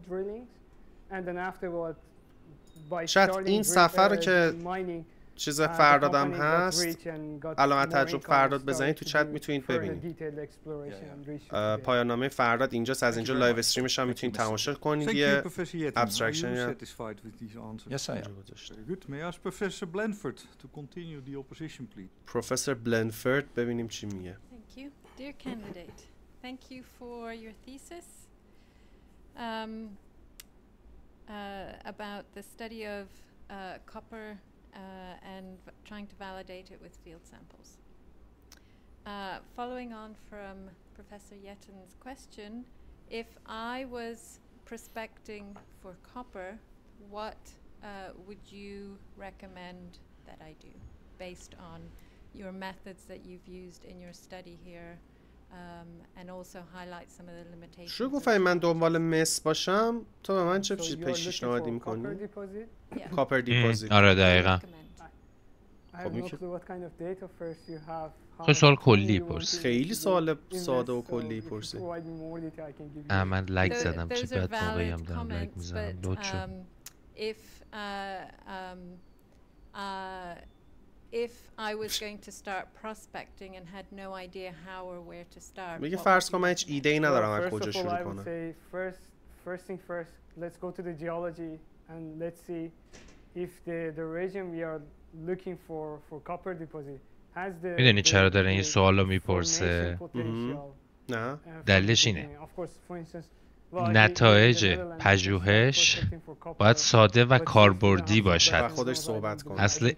شاید این سفر رو که چیز فردادم هست علامت تعجب فرداد بزنید تو چت میتونید ببینید. پایان نامه فرداد اینجاست، از اینجا لایو استریمش هم میتونید تماشا کنید. یه ابسترکشن Yes, I am. Good. May I ask Professor Blanford to continue the opposition, please? پروفسور بلنفورد ببینیم چی میگه. Thank you. Dear candidate, thank you for your thesis about the study of copper and trying to validate it with field samples. Following on from Professor Yetten's question, if I was prospecting for copper, what would you recommend that I do based on your methods that you've used in your study here and also highlight some of the limitations? شو گفتم من دنبال مس باشم تو به من چه پیشنهادی می‌کنی؟ کاپر دیپوزیت. آره دقیقاً. خب سوال کلی پرسی. خیلی سوال ساده و کلی پرسی. من لگ زدم چه بد موقعی هم دارم لگ میزنم. لود شد. If I was going to start prospecting and had no idea how or where to start. میگه فرض کن من هیچ ایده ای ندارم از کجا شروع کنم. First thing first, let's go to the geology and let's see if the region we are looking for copper deposit has the. میدونی چرا داره این سوالو میپرسه؟ نه. دلیلش اینه. نتایج پژوهش باید ساده و کاربردی باشد. خودش صحبت کنه. اصل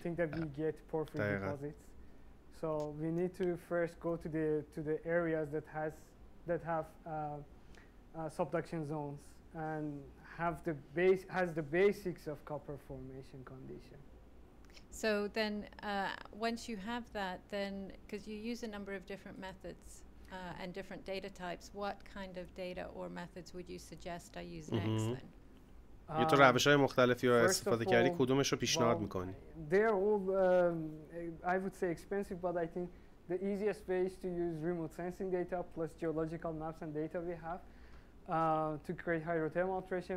So we need to first go to the areas that have subduction zones and has the basics of copper formation condition. So then once you have that, then because you use a number of different methods and different data types, what kind of data or methods would you suggest I use next then? یه تو روش‌های مختلفی رو استفاده کردی کدومش رو پیشنهاد می‌کنی؟ They're all I would say expensive, but I think the easiest way is to use remote sensing data plus geological maps and data we have to create hydrothermal alteration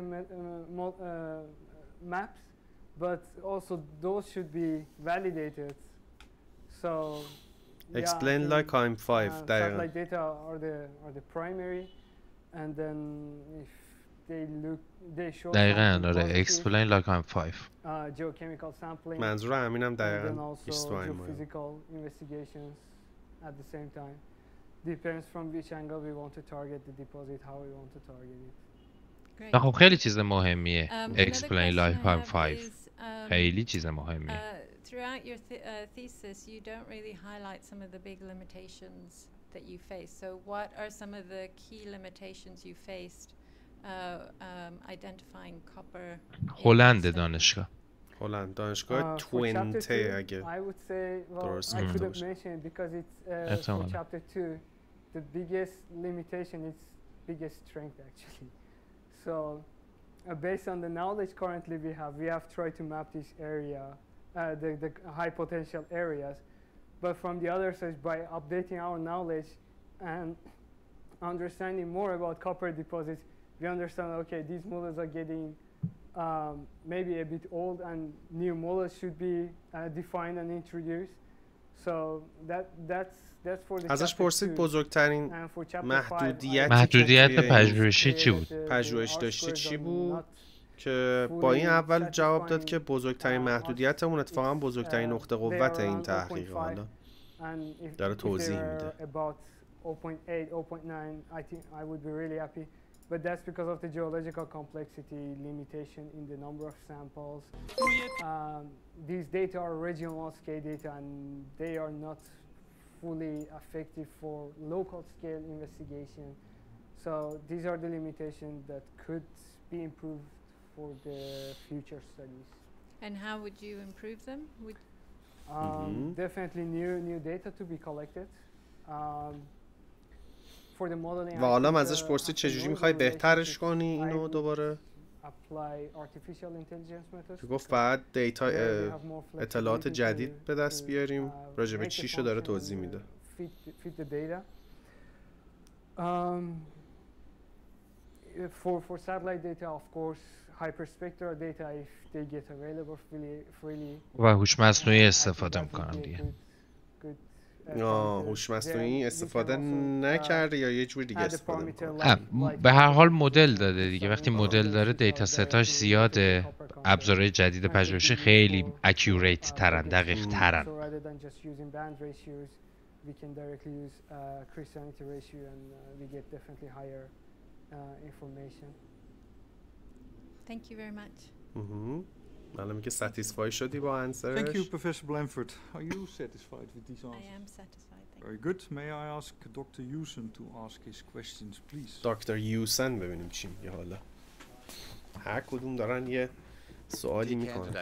maps, but also those should be validated. So Explain like I'm 5. Satellite data are the primary, and then if they show دقیقاً آره explain like I'm 5. Geochemical sampling. منظور همینم دقیقاً and also geophysical investigations at the same time. Depends from which angle we want to target the deposit, how we want to target it. خب خیلی چیز مهمیه. Explain like I'm 5. خیلی چیز مهمیه. Throughout your thesis, you don't really highlight some of the big limitations that you face. So what are some of the key limitations you faced identifying copper? هلند دانشگاه. هلند دانشگاه توینته اگه I would say well I couldn't mention it because it's for chapter 2 the biggest limitation is biggest strength actually. So based on the knowledge currently we have tried to map this area the high potential areas, but from the other side by updating our knowledge and understanding more about copper deposits, we understand okay these models are getting maybe a bit old and new models should be defined and introduced. So that's for the ازش پرسید بزرگترین محدودیت پژوهشی چی بود؟ پژوهش داشتی چی بود؟ که با این اول جواب داد که بزرگترین محدودیتمون اتفاقا بزرگترین نقطه قوت این تحقیق حالا داره توضیح میده. 0.8, 0.9 I think I would be really happy, but that's because of the geological complexity limitation in the number of samples. These data are regional scale data and they are not fully effective for local scale investigation. So these are the limitations that could be improved for the future studies. And how would you improve them? Definitely new data to be collected. For the modeling. و حالا ازش پرسید چجوری میخوای بهترش کنی اینو دوباره؟ که گفت بعد دیتا اطلاعات جدید به دست بیاریم راجع به چیشو داره توضیح میده. For satellite data, of course, hyperspectral data, if they get available freely. و هوش مصنوعی استفاده میکنم دیگه. هوش مصنوعی استفاده نکرده یا یه جور دیگه استفاده میکنه؟ به هر حال مدل داده دیگه. وقتی مدل داره دیتا ستاش زیاده، ابزارهای جدید پژوهشی خیلی اکیوریت ترن، دقیق ترن. We can directly use Christianity ratio and we get definitely higher information. Thank you very much. معلومه که satisfied شدی با answers. Thank you, Professor Blanford. Are you satisfied with these answers? I am satisfied. Thank Very good. May I ask Dr. Yusen to ask his questions, please? Dr. Yusen ببینیم چی میگه حالا. هر کدوم دارن یه سوالی میکنن.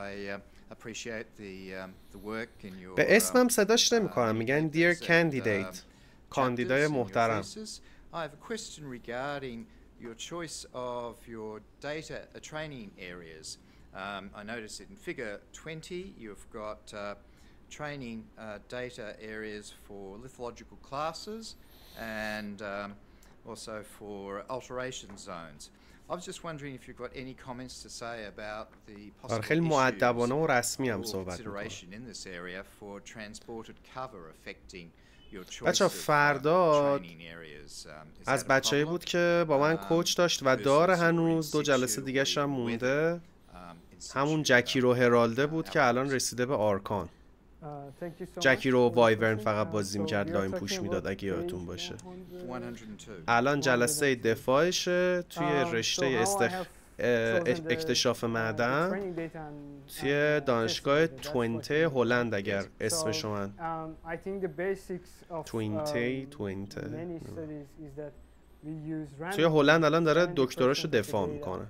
به اسمم صداش نمیکنم، میگن Dear Candidate. کاندیدای محترم. I have a question regarding your choice of your data training areas. I notice in figure 20 you've got training data areas for lithological classes and also for alteration zones. I was just wondering if you've got any comments to say about the possible issues or consideration in this area for transported cover affecting بچه فردا از بچه‌ای بود که با من کوچ داشت و داره هنوز 2 جلسه دیگه هم مونده، همون جکی رو هرالده بود که الان رسیده به آرکان. جکی رو وایورن فقط بازی میکرد، لاین پوش میداد اگه یادتون باشه. الان جلسه دفاعشه توی رشته اکتشاف معدن توی دانشگاه توینته هلند اگر اسمش من توینته توی هلند الان داره دکتراشو دفاع میکنه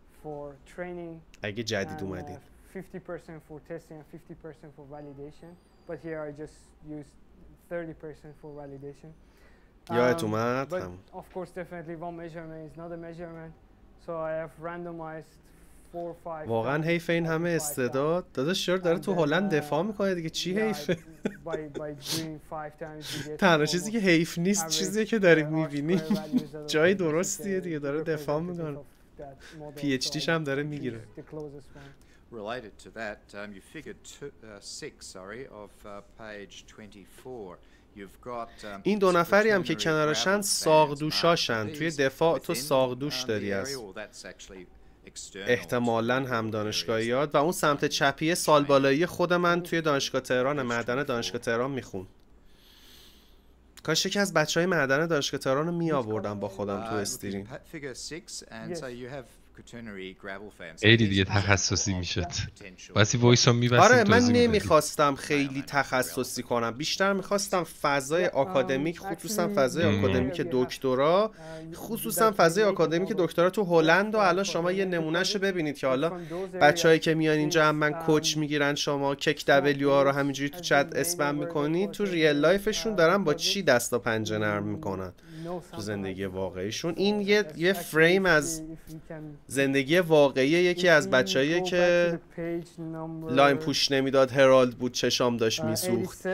اگه جدید اومدین. 50% for testing and 50% for validation, but here I just used 30% for validation. یادت اومد؟ But of course definitely one measurement is not a measurement, so I have randomized 4 or 5. واقعا حیف این همه استعداد داداش، چرا داره تو هلند دفاع میکنه دیگه؟ چی حیفه؟ تنها چیزی که حیف نیست چیزیه که دارید میبینی جای درستیه دیگه، داره دفاع میکنه. پی اچ دیش هم داره میگیره. Related to that, you figured 6, of page 24. You've got این 2 نفری هم که کنارشن ساقدوشاشن. توی دفاع تو ساقدوش داری از احتمالاً هم دانشگاهیات و اون سمت چپی سال بالایی خود من توی دانشگاه تهران، معدن دانشگاه تهران میخون. کاش یکی از بچهای معدن دانشگاه تهران رو میآوردم با خودم تو استریم. خیلی دیگه تخصصی میشد. واسه وایس هم میبستیم. آره من نمیخواستم خیلی تخصصی کنم، بیشتر میخواستم فضای آکادمیک، خصوصا فضای آکادمیک دکترا، خصوصا فضای آکادمیک دکترا تو هلند. و الان شما یه نمونهشو ببینید که حالا بچه‌ای که میان اینجا هم من کوچ میگیرن، شما کک دبلیو ها رو همینجوری تو چت اسپم میکنید، تو ریل لایفشون دارن با چی دست و پنجه نرم میکنن تو زندگی واقعیشون. این یه فریم از زندگی واقعی یکی از بچه‌ایه که لاین پوش نمیداد، هرالد بود، چشام داشت میسوخت.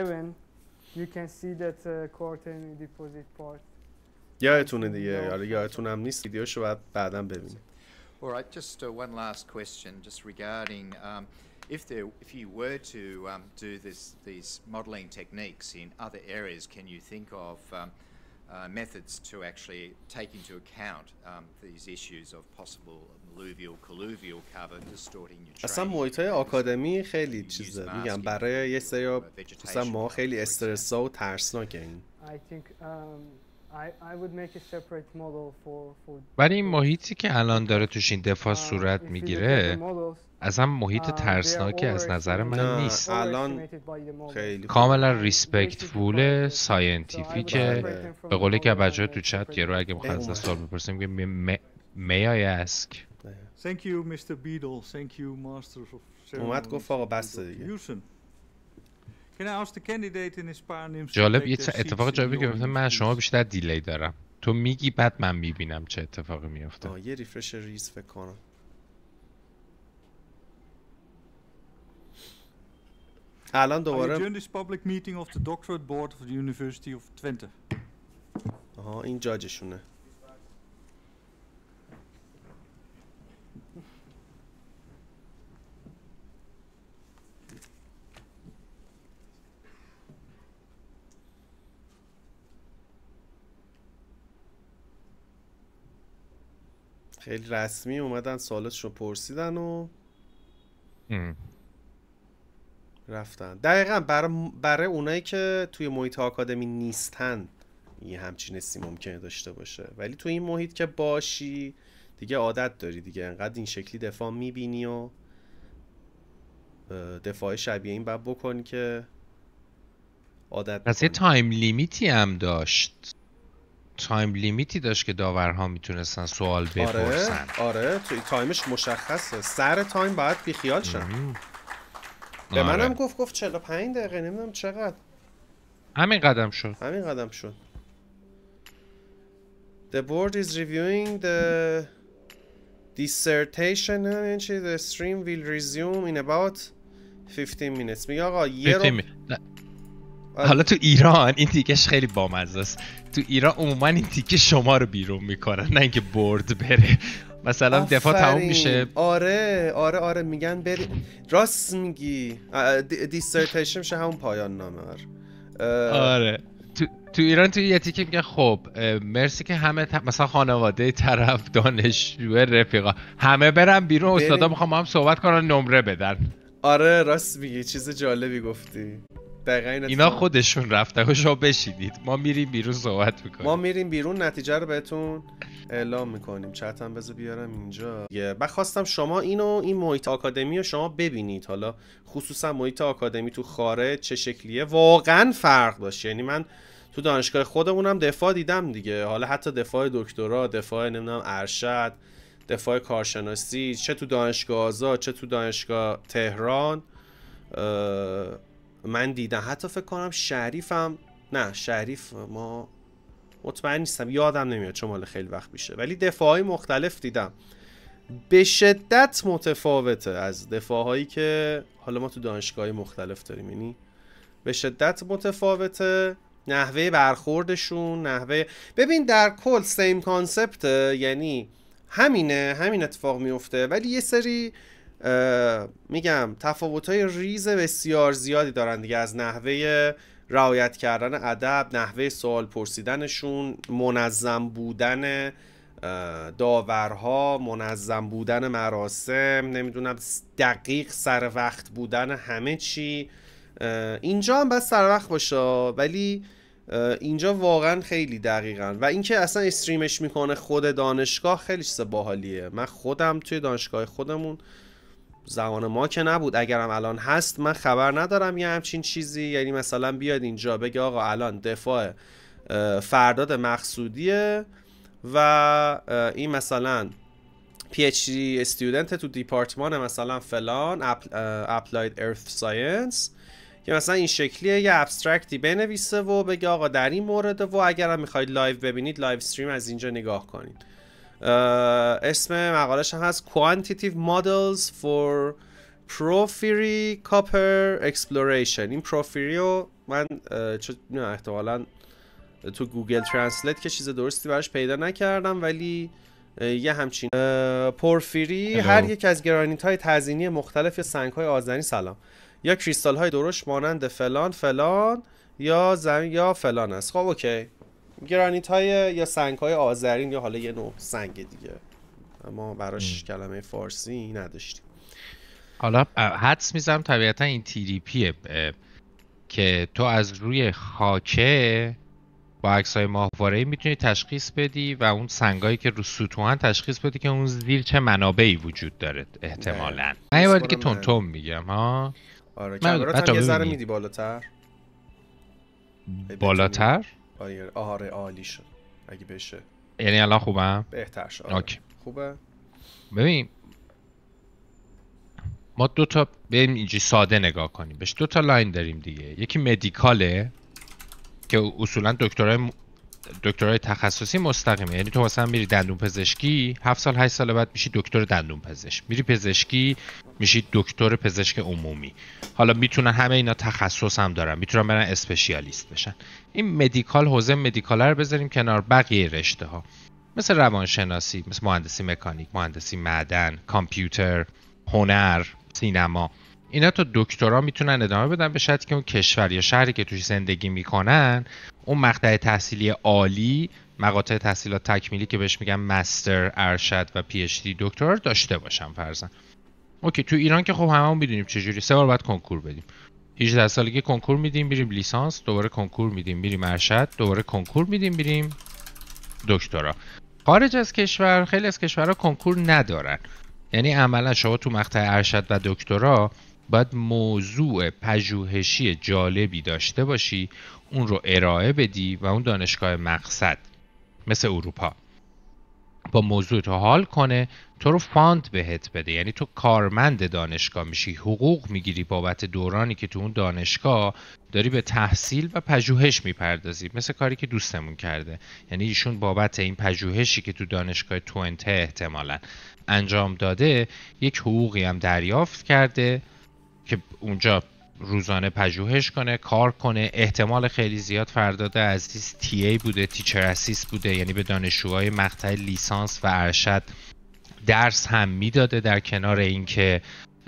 یادتونه دیگه، حالا یادتونم نیست، ویدیوشو باید بعداً ببینید. All right, just one last question, just regarding if you were to do these modeling techniques in other areas, can you think of methods to actually take into account these issues of possible alluvial colluvial cover distorting your training. اصلا محیطای آکادمی خیلی چیزه، میگم برای یه سری مثلا ما خیلی استرس‌ها و ترسناکه این. ولی این محیطی که الان داره توش این دفاع صورت میگیره اصلا محیط ترسناکی از نظر من نیست. الان خیلی کاملا ریسپکتفول، ساینتیفیکه. به قولی که بچه‌ها تو چت گرو اگه می‌خواد از سوال بپرسیم میگه may I ask. Thank you Mr. Beadle. Thank you Masters of Ceremonies. اومد گفت آقا بس دیگه. Can I ask the candidate in his paranym? جالب، یه اتفاق جالبی که گفتم من شما بیشتر دیلی دارم. تو میگی بعد من میبینم چه اتفاقی میفته. یه ریفرش ریز فکر کنم. الان دوباره this public meeting of the doctorate board of the University of Twente. این جاجشونه. خیلی رسمی اومدن سوالاتشو پرسیدن و رفتن. دقیقا برای اونایی که توی محیط آکادمی نیستن یه همچین حسی ممکنه داشته باشه، ولی توی این محیط که باشی دیگه عادت داری دیگه، انقدر این شکلی دفاع میبینی و دفاع شبیه این باید بکنی که عادت پس یه تایم لیمیتی هم داشت. تایم لیمیتی داشت که داورها میتونستن سوال بپرسن. آره توی تایمش مشخصه، سر تایم باید بیخیال شن. به منم گفت 45 دقیقه، نمیدونم چقدر. همین قدم شد. The board is reviewing the dissertation. The stream will resume in about 15 minutes. میگه آقا یه رو حالا تو ایران این تیکش خیلی بامزه است. تو ایران عموما این تیکه شما رو بیرون میکنن، نه اینکه برد بره. مثلا دفاع تموم میشه. آره میگن بری. راست میگی. دیسرتیشن میشه همون پایان نامه. آره تو ایران تو یه تیکه میگن خب مرسی که همه مثلا خانواده طرف، دانشجو، رفیقا همه برن بیرون، استادا میخوام هم صحبت کنن، نمره بدن. آره راست میگی، چیز جالبی گفتی. اینا خودشون رفتن و شما بشینید، ما میریم بیرون صحبت میکنیم. ما میریم بیرون نتیجه رو بهتون اعلام میکنیم. چتم بذار بیارم اینجا. من خواستم شما این محیط آکادمی رو شما ببینید، حالا خصوصا محیط آکادمی تو خارج چه شکلیه. واقعا فرق داشت. یعنی من تو دانشگاه خودمونم دفاع دیدم دیگه، حالا حتی دفاع دکترا، دفاع نمیدونم ارشد، دفاع کارشناسی، چه تو دانشگاه آزاد چه تو دانشگاه تهران من دیدم. حتی فکر کنم شریفم، نه شریف ما مطمئن نیستم، یادم نمیاد چون مال خیلی وقت میشه، ولی دفاعهای مختلف دیدم به شدت متفاوته از دفاعهایی که حالا ما تو دانشگاهی مختلف داریم. یعنی به شدت متفاوته نحوه برخوردشون، نحوه ببین در کل سیم کانسپت، یعنی همین اتفاق میفته، ولی یه سری میگم تفاوت‌های ریز بسیار زیادی دارن دیگه، از نحوه رعایت کردن ادب، نحوه سوال پرسیدنشون، منظم بودن داورها، منظم بودن مراسم، نمیدونم دقیق سر وقت بودن همه چی. اینجا هم بس سر وقت باشه، ولی اینجا واقعا خیلی دقیقاً. و اینکه اصلا استریمش میکنه خود دانشگاه خیلی چیز باحالیه. من خودم توی دانشگاه خودمون زمان ما که نبود، اگرم الان هست من خبر ندارم یه همچین چیزی. یعنی مثلا بیاد اینجا بگه آقا الان دفاع فرداد مقصودیه و این مثلا PhD استودنت تو دیپارتمان مثلا فلان Applied Earth Science که مثلا این شکلیه، یه ابسترکتی بنویسه و بگه آقا در این مورد و اگرم میخواید لایو ببینید لایو استریم از اینجا نگاه کنید. اسم مقالش هم هست Quantitative Models for Porphyry Copper Exploration. این پورفیری رو من احتمالاً تو گوگل ترنسلیت که چیز درستی براش پیدا نکردم، ولی یه همچین پورفیری هر یک از گرانیت های تزئینی مختلف یا سنگ های آذری یا کریستال های درشت مانند فلان یا زمین یا فلان است. خب اوکی، گرانیت های یا سنگ های آذرین یا حالا یه نوع سنگ دیگه، اما براش کلمه فارسی نداشتیم. حالا حدس میزنم طبیعتا این TDPه که تو از روی خاکه با عکس‌های ماهواره‌ای میتونی تشخیص بدی و اون سنگایی که رو سطوحن تشخیص بدی که اون زیر چه منابعی وجود داره احتمالاً. من یه بار دیگه تون میگم ها. آره کامرات هم یه ذره میدی بالاتر. بالاتر؟ آره عالی شد اگه بشه. یعنی الان خوبم؟ بهتر شد. اوکی. خوبه. ببین ما دو تا بریم اینجوری ساده نگاه کنیم بهش. دو تا لاین داریم دیگه. یکی مدیکاله که اصولا دکترای دکترای تخصصی مستقیمه. یعنی تو مثلا میری دندون پزشکی 7 سال 8 سال بعد میشی دکتر دندون پزشک، میری پزشکی میشی دکتر پزشک عمومی. حالا میتونن همه اینا تخصص هم دارن، میتونن برن اسپشیالیست بشن. این مدیکال، حوزه مدیکال رو بذاریم کنار، بقیه رشته ها مثل روانشناسی، مثل مهندسی مکانیک، مهندسی معدن، کامپیوتر، هنر، سینما، اینا تا دکترا میتونن ادامه بدن به شرطی که اون کشور یا شهری که توش زندگی میکنن اون مقطع تحصیلی عالی، مقاطع تحصیلات تکمیلی که بهش میگن مستر، ارشد و پی اچ دی دکترا داشته باشن فرضاً. اوکی، تو ایران که خب هممون میدونیم چجوری 3 بار بعد کنکور بدیم. 18 سالگی کنکور میدیم میریم لیسانس، دوباره کنکور میدیم میریم ارشد، دوباره کنکور میدیم میریم دکترا. خارج از کشور خیلی از کشورها کنکور ندارن. یعنی عملا شما تو مقطع ارشد و دکترا باید موضوع پژوهشی جالبی داشته باشی، اون رو ارائه بدی و اون دانشگاه مقصد مثل اروپا با موضوع تو حال کنه، تو رو فاند بهت بده. یعنی تو کارمند دانشگاه میشی، حقوق میگیری بابت دورانی که تو اون دانشگاه داری به تحصیل و پژوهش میپردازی، مثل کاری که دوستمون کرده. یعنی ایشون بابت این پژوهشی که تو دانشگاه توئنته احتمالاً انجام داده یک حقوقی هم دریافت کرده که اونجا روزانه پژوهش کنه، کار کنه. احتمال خیلی زیاد فرداد عزیز تی ای بوده، تیچر اسیست بوده، یعنی به دانشجوهای مقطع لیسانس و ارشد درس هم میداده، در کنار اینکه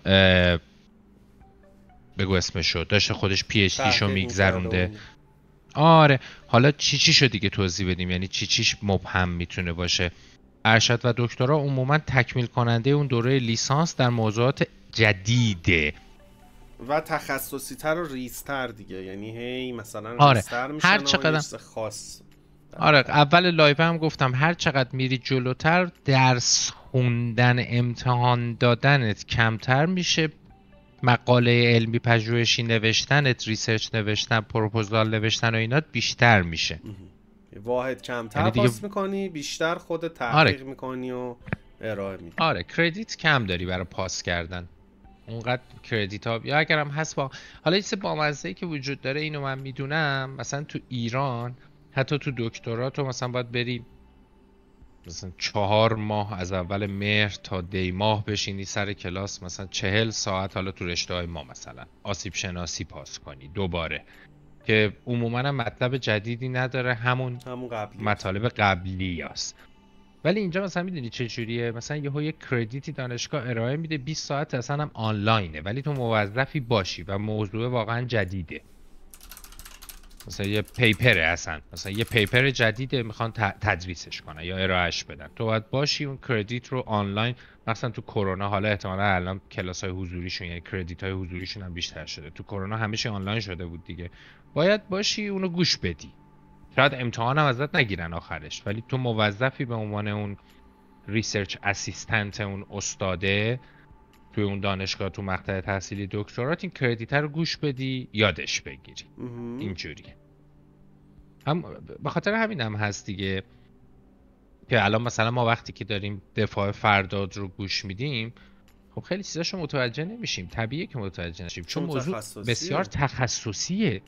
بگو اسمشو داشته خودش پی اچ دیشو میگذرونده. آره، حالا چی شو دیگه توضیح بدیم، یعنی چیش مبهم میتونه باشه. ارشد و دکترا عموما تکمیل کننده اون دوره لیسانس در موضوعات جدیده و تخصصی تر و ریزتر دیگه. یعنی هی مثلا ریزتر میشن هر چقدر خاص. آره، اول لایو هم گفتم هر چقدر میری جلوتر درس خوندن، امتحان دادنت کمتر میشه، مقاله علمی پژوهشی نوشتنت، ریسرچ نوشتن، پروپوزال نوشتن و اینات بیشتر میشه. واحد کمتر پاس میکنی، بیشتر خودت تحقیق میکنی و ارائه میدی. آره، کردیت کم داری برای پاس کردن. اونقدر کردیت ها یا اگرم هست با حالا یه بامزه‌ای که وجود داره اینو من میدونم، مثلا تو ایران حتی تو دکترا تو مثلا باید بری مثلا 4 ماه از اول مهر تا دی ماه بشینی سر کلاس، مثلا 40 ساعت حالا تو رشته های ما مثلا آسیب شناسی پاس کنی دوباره، که عموما هم مطلب جدیدی نداره، همون قبلی مطالب قبلی هست. ولی اینجا مثلا میدونی چه جوریه؟ مثلا یه کردیتی دانشگاه ارائه میده 20 ساعت اصلا هم آنلاینه، ولی تو موظفی باشی و موضوع واقعا جدیده. مثلا یه پیپره، اصلا مثلا یه پیپر جدیده میخوان تدریسش کنن یا ارائهش بدن، تو باید باشی اون کردیت رو آنلاین. مثلا تو کرونا، حالا احتمالاً الان کلاس‌های حضوریشون یعنی کردیت‌های حضوریشون هم بیشتر شده، تو کرونا همیشه آنلاین شده بود دیگه، باید باشی اونو گوش بدی. شاید امتحان هم ازت نگیرن آخرش، ولی تو موظفی به عنوان اون ریسرچ اسیستنت، اون استاده توی اون دانشگاه تو مقطع تحصیلی دکترات، این کردیت رو گوش بدی، یادش بگیری. اینجوریه. هم به خاطر همین هم هست دیگه که الان مثلا ما وقتی که داریم دفاع فرداد رو گوش میدیم، خب خیلی چیزاشو متوجه نمیشیم. طبیعیه که متوجه نشیم چون موضوع بسیار تخصصیه.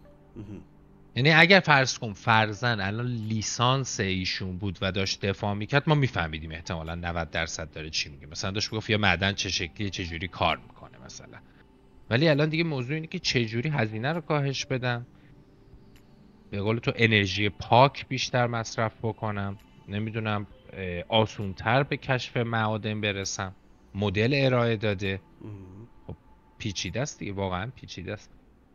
یعنی اگر فرض کن فرضاً الان لیسانس ایشون بود و داشت دفاع میکرد، ما میفهمیدیم احتمالاً 90% داره چی میگه. مثلا داشت میگفت یا معدن چه شکلیه، چه جوری کار میکنه مثلا. ولی الان دیگه موضوع اینه که چه جوری هزینه رو کاهش بدم، به قول تو انرژی پاک بیشتر مصرف بکنم، نمیدونم آسونتر به کشف معادن برسم. مدل ارائه داده. خب پیچیده است دیگه، واقعا پیچیده است.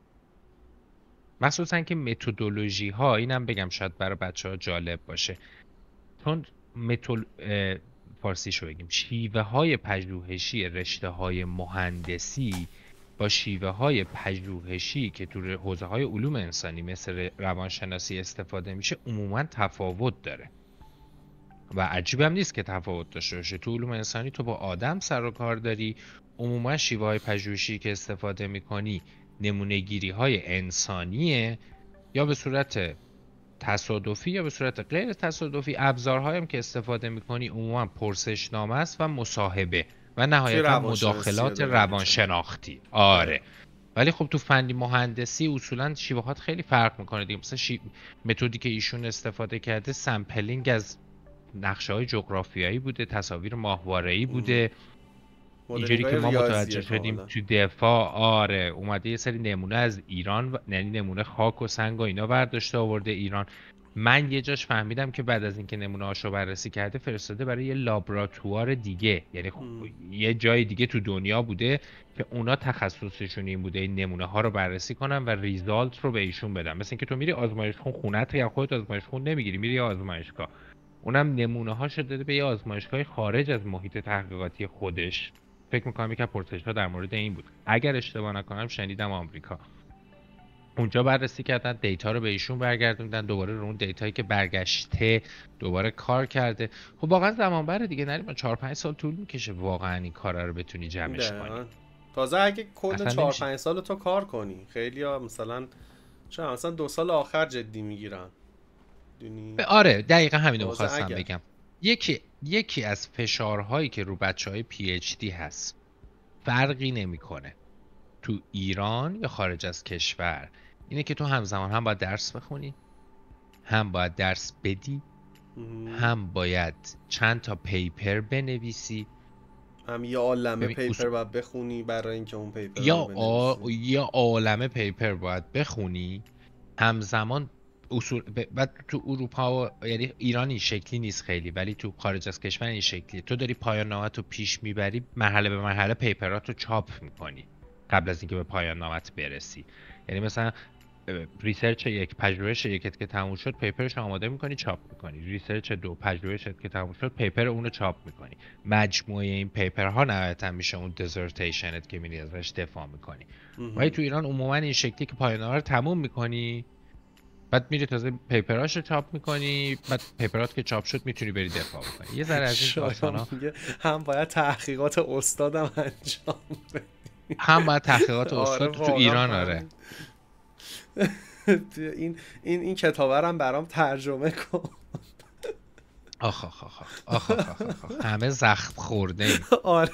مخصوصا که متدولوژی ها، اینم بگم شاید برای بچه‌ها جالب باشه، چون فارسیشو بگیم، شیوه های پژوهشی رشته های مهندسی با شیوه های پژوهشی که تو حوزه های علوم انسانی مثل روانشناسی استفاده میشه عموما تفاوت داره و عجیب هم نیست که تفاوت داشته باشه. تو علوم انسانی تو با آدم سر و کار داری، عموما شیوه های پژوهشی که استفاده میکنی نمونه‌گیری های انسانیه، یا به صورت تصادفی یا به صورت غیر تصادفی. ابزارهایی هم که استفاده میکنی عموما پرسشنامه است و مصاحبه و نهایتا مداخلات روانشناختی. آره، ولی خب تو فنی مهندسی اصولا شیوهات خیلی فرق میکنه دیگه. مثلا متدی که ایشون استفاده کرده سمپلینگ از نقشه‌های جغرافیایی بوده، تصاویر ماهواره‌ای بوده. اینجوری که ما متوجه شدیم تو دفاع اومده یه سری نمونه از ایران، یعنی نمونه خاک و سنگ و اینا برداشته آورده ایران. من یه جاش فهمیدم که بعد از اینکه نمونه هاشو بررسی کرده فرستاده برای یه لابراتوار دیگه، یعنی یه جای دیگه تو دنیا بوده که اونا تخصصشون این بوده این نمونه ها رو بررسی کنن و ریزالت رو به ایشون بدن. مثل اینکه تو میری آزمایشگاه خونت یا خودت آزمایشگاه نمیگیری، میری آزمایشگاه، اونم نمونه هاشو داده به یه آزمایشگاه خارج از محیط تحقیقاتی خودش. فکر میکنم یکی از پرسش‌ها در مورد این بود، اگر اشتباه نکنم شنیدم آمریکا. اونجا بررسی کردن، دیتا رو به ایشون برگردوندن، دوباره رو اون دیتایی که برگشته دوباره کار کرده. خب واقعا زمان بره دیگه، نریم 4-5 سال طول میکشه واقعا این کارا رو بتونی جمعش کنی. تازه اگه کل 4-5 سال تو کار کنی، خیلی‌ها مثلا چرا مثلا 2 سال آخر جدی میگیرن. آره دقیقاً همین رو خواستم بگم. یکی از فشارهایی که رو بچهای PhD هست فرقی نمیکنه تو ایران یا خارج از کشور، اینه که تو همزمان هم باید درس بخونی، هم باید درس بدی، هم باید چند تا پیپر بنویسی، هم یه عالمه پیپر باید بخونی برای اینکه اون پیپر رو بنویسی، یا عالمه پیپر باید بخونی همزمان. بعد تو اروپا یعنی ایران این شکلی نیست خیلی، ولی تو خارج از کشور این شکلیه. تو داری پایان نامت رو پیش میبری، مرحله به مرحله پیپرات رو چاپ میکنی قبل از اینکه به پایان نامت برسی. یعنی مثلا ریسرچ یک، پژوهش یکت که تموم شد پیپرش آماده میکنی چاپ میکنی، ریسرچ 2 پژوهشت که تموم شد پیپر اون رو چاپ میکنی. مجموعه این پیپرها نهایتا میشه اون دیزرتیشنت که میری ازش دفاع میکنی. ولی تو ایران عموما این شکلی که پایان نامه رو تموم میکنی، بعد میری تازه پیپراش رو چاپ میکنی، بعد پیپرات که چاپ شد میتونی بری دفاع بکنی. یه ذره از این داستانا هم باید تحقیقات استادم انجام بدی، هم باید تحقیقات استاد تو ایران. آره این کتابه رو برام ترجمه کن. آخ همه زخم خورده ایم. آره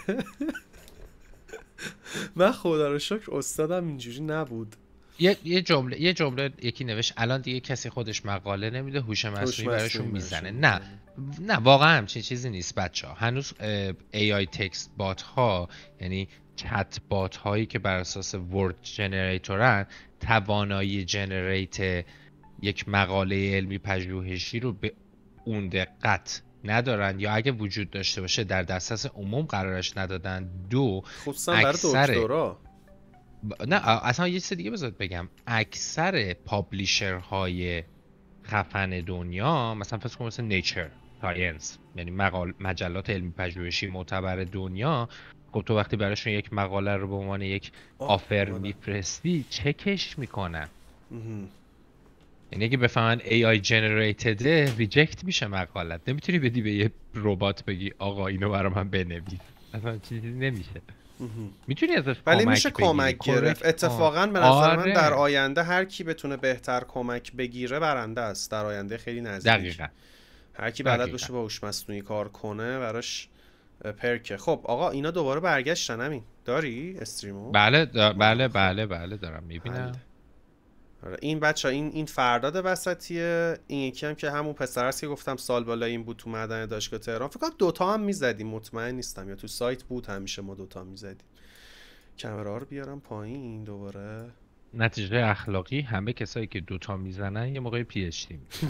من خدا رو شکر استادم اینجوری نبود. یه جمله یکی نوشت الان دیگه کسی خودش مقاله نمیده، هوش مصنوعی براشون میزنه. نه واقعا همچین چیزی نیست بچه‌ها. هنوز AI تکست بات ها، یعنی چت بات هایی که بر اساس ورد جنریتورن، توانایی جنریت یک مقاله علمی پژوهشی رو به اون دقت ندارن، یا اگه وجود داشته باشه در دسترس عموم قرارش ندادن. خصوصا برای دکترا. نه اصلا یه چیز دیگه بذارت بگم، اکثر پابلیشرهای خفن دنیا مثلا فرض کن مثلا نیچر ساینس، یعنی مجلات علمی پژوهشی معتبر دنیا، خب تو وقتی براشون یک مقاله رو به عنوان یک آفر میفرستی چکش میکنن. یعنی اگه بفهمن AI generated ریجکت میشه مقالت، نمیتونی بدی به یه ربات بگی آقا اینو برای من بنویس، اصلا چیزی نمیشه. میتونی ازش ولی میشه کمک گرفت. اتفاقا به نظر من در آینده هر کی بتونه بهتر کمک بگیره برنده است در آینده خیلی نزدیک. دقیقاً هر کی بلد باشه با هوش مصنوعی کار کنه براش پرکه. خب آقا اینا دوباره برگشتن. همین داری استریمو؟ بله دارم میبینم. این بچه این فرداد وسطیه، این یکی هم که همون پسر است که گفتم سال بالا این بود تو معدن دانشگاه تهران. فکر کنم 2 تا هم میزدیم، مطمئن نیستم، یا تو سایت بود همیشه ما 2 تا میزدیم. کامرا رو بیارم پایین دوباره. نتیجه اخلاقی همه کسایی که 2 تا میزنن یه موقع پی اچ دی میکنن.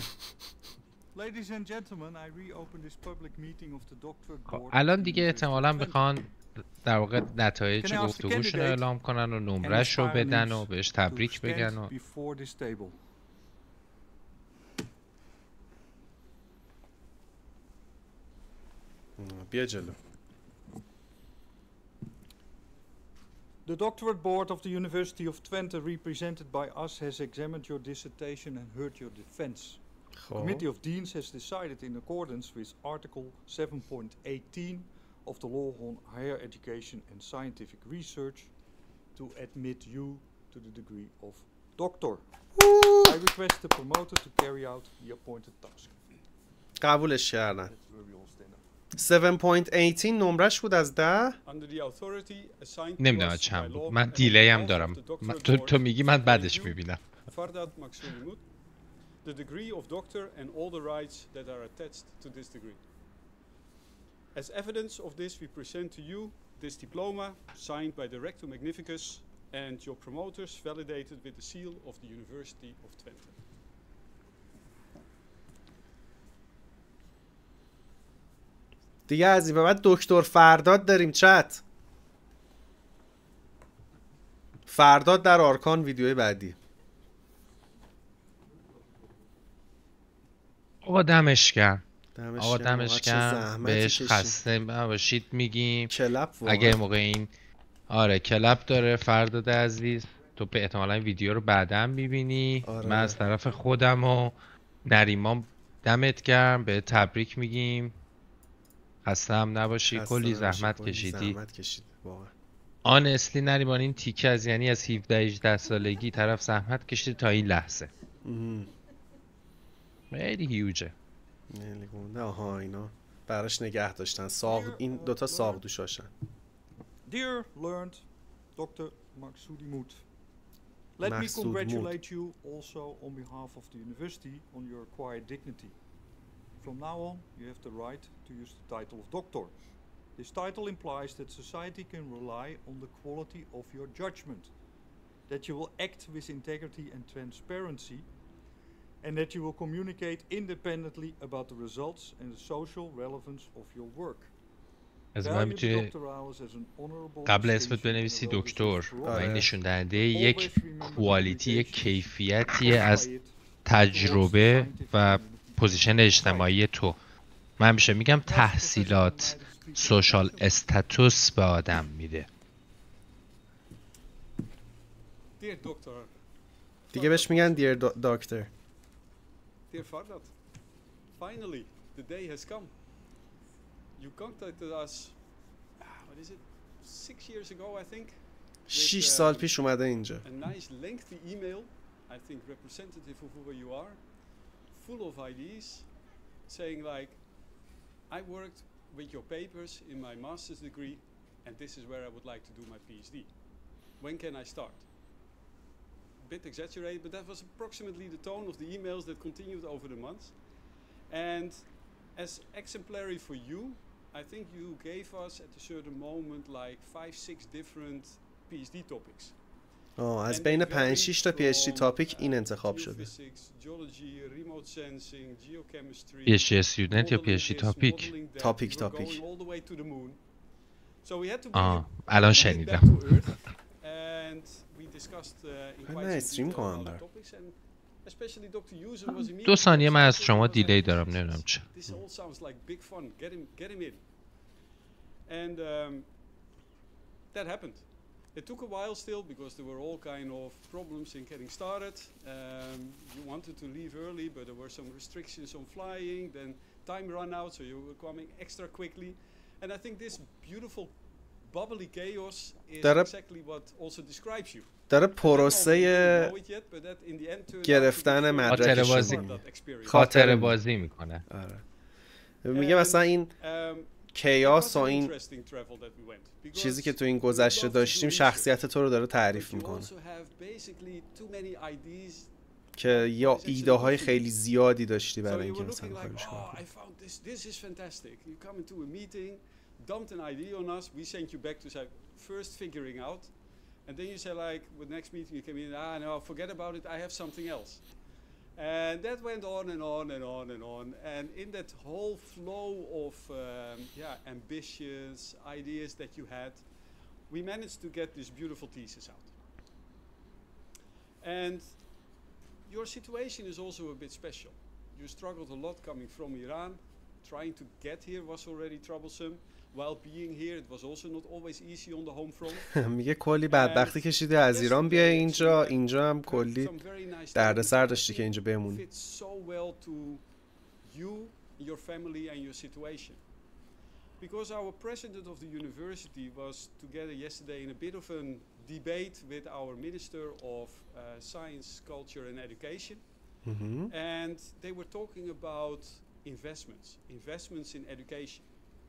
الان دیگه احتمالاً بخوان در واقع نتایج گفتگوشون رو اعلام کنن و نمرش رو بدن و بهش تبریک بگن و بیا جلو. The doctorate board of the University of Twente, represented by us, has examined your dissertation and heard your defense. The Committee of Deans has decided in accordance with Article 7.18 of the Law on Higher Education and Scientific Research to admit you to the degree of doctor. I request the promoter to carry out the appointed task. قبولش کردن. 7.18 نمرش بود از 10. نمیدونم چند بود. من دیلی هم دارم. تو میگی من بعدش میبینم. The degree of doctor and all the rights that are attached to this degree. As evidence of this, we present to you this diploma signed by the Rector Magnificus and your promoters validated with the seal of the University of Twente. دیگه از این به بعد دکتر فرداد داریم چت. فرداد در آرکان ویدیوی بعدی. آقا دمش گرم. بهش خسته باشید میگیم. اگه موقع این کلپ داره فرداد عزیز، تو به احتمالا ویدیو رو بعدا میبینی. من از طرف خودم و نریمان دمت گرم، به تبریک میگیم. خسته هم نباشی، کلی زحمت کشیدی. آن اصلی نریمان این تیکه از یعنی از 17-18 سالگی طرف زحمت کشیده تا این لحظه. خیلی هیوجه. نه ها اینا براش نگه داشتن. این دوتا ساق دوشاشن. Dear learned Dr. Maksudi Mood, let me congratulate you also on behalf of the university on your acquired dignity. From now on, you have the right to use the title of doctor. This title implies that society can rely on the quality of your judgment, that you will act with integrity and transparency, and that you will communicate independently about the results and the social relevance of your work. از من میتونی قبل اسمت بنویسی دکتر و این نشون دهنده یک کوالیتی، یک کیفیتی از تجربه و پوزیشن اجتماعی تو. من همیشه میگم تحصیلات سوشال استاتوس به آدم میده. دیگه بهش میگن دیر دکتر. Dear Fardat, finally the day has come. You contacted us, what is it, 6 years ago I think? 6 سال پیش اومده اینجا. A nice lengthy email, I think representative of who you are, full of ideas, saying like, I worked with your papers in my master's degree and this is where I would like to do my PhD. When can I start? A bit exaggerated, but that was approximately the tone of the emails that continued over the months. And as exemplary for you, I think you gave us at a certain moment like 5-6 different PhD topics. از بین 5-6 تا PhD تاپیک این انتخاب شده. PhD student یا PhD تاپیک؟ تاپیک. الان شنیدم. من استریم کنم بر 2 ثانیه من از شما دیلی دارم، نمیدونم چه. And that happened. It took a while still because there were all kind of problems in getting started. You wanted to leave early, but there were some restrictions on flying. Then time ran out, so you were coming extra quickly. And I think this beautiful bubbly chaos is exactly what also describes you. داره پروسه گرفتن مدرک خاطر بازی میکنه. میگه مثلا این کیاس و این چیزی که تو این گذشته داشتیم شخصیت تو رو داره تعریف میکنه که یا ایده های خیلی زیادی داشتی برای اینکه مثلا کارش کنی. Dumped an idea on us, we sent you back to first figuring out, and then you say like, with next meeting you came in, no, forget about it, I have something else. And that went on and on and on and on, and in that whole flow of ambitious ideas that you had, we managed to get this beautiful thesis out. And your situation is also a bit special. You struggled a lot coming from Iran. Trying to get here was already troublesome. While being here, it was also not always easy on the home front. میگه کلی بدبختی کشیده از ایران بیای اینجا هم کلی دردسر داشتی که اینجا بمونی. So well to you, your family and your situation. Because our president of the university was together yesterday in a bit of a debate with our minister of science, culture and education. And they were talking about investments in education.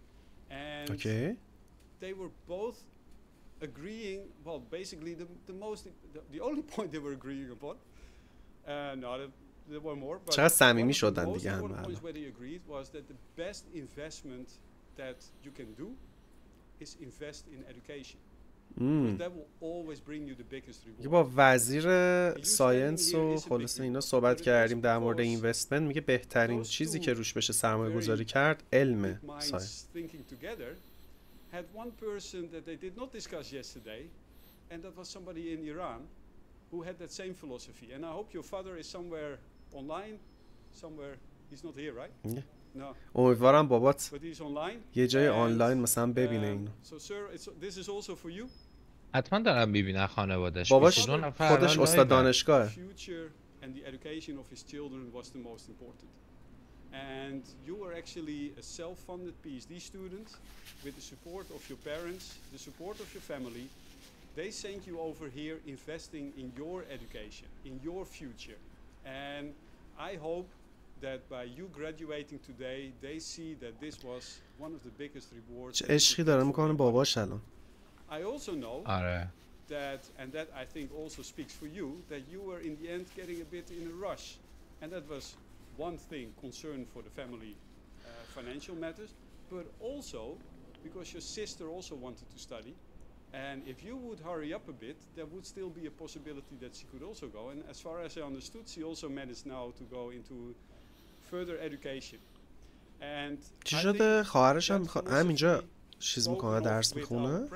And they were both agreeing, well, basically the only point they were agreeing upon, no, there were more, but چقدر صمیمی شدن دیگه هم. One of the points where they agreed was that the best investment that you can do is invest in education. That will always bring you the biggest reward. با وزیر ساینس و خلاصه اینا صحبت کردیم در مورد اینوستمنت. میگه بهترین چیزی که روش بشه سرمایه گذاری کرد علم ساینس. Had one person that they did not discuss yesterday, and that was somebody in Iran who had that same philosophy. And I hope your father is somewhere online, somewhere. He's not here, right? Yeah. No. امیدوارم بابات But he's online. یه جای آنلاین مثلا ببینه اینو. So sir, this is also for you. حتما دارم میبینن خانواده‌اش. باباش خودش استاد دانشگاهه. Future and the education of his children was the most important. And you were actually a self-funded PhD student with the support of your parents, the support of your family. They sent you over here investing in your education, in your future. And I hope that by you graduating today, they see that this was one of the biggest rewards. عشقی داره میکنه باباش الان. I also know that, and that I think also speaks for you, that you were in the end getting a bit in a rush. And that was one thing, concern for the family financial matters, but also because your sister also wanted to study. And if you would hurry up a bit, there would still be a possibility that she could also go. And as far as I understood, she also managed now to go into further education. And چی شده؟ خواهرش هم همینجا چیز میکنه درس میخونه؟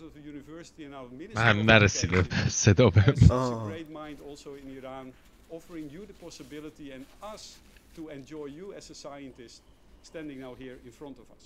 من نرسیده صدا بهم. Offering you the possibility and us to enjoy you as a scientist standing now here in front of us.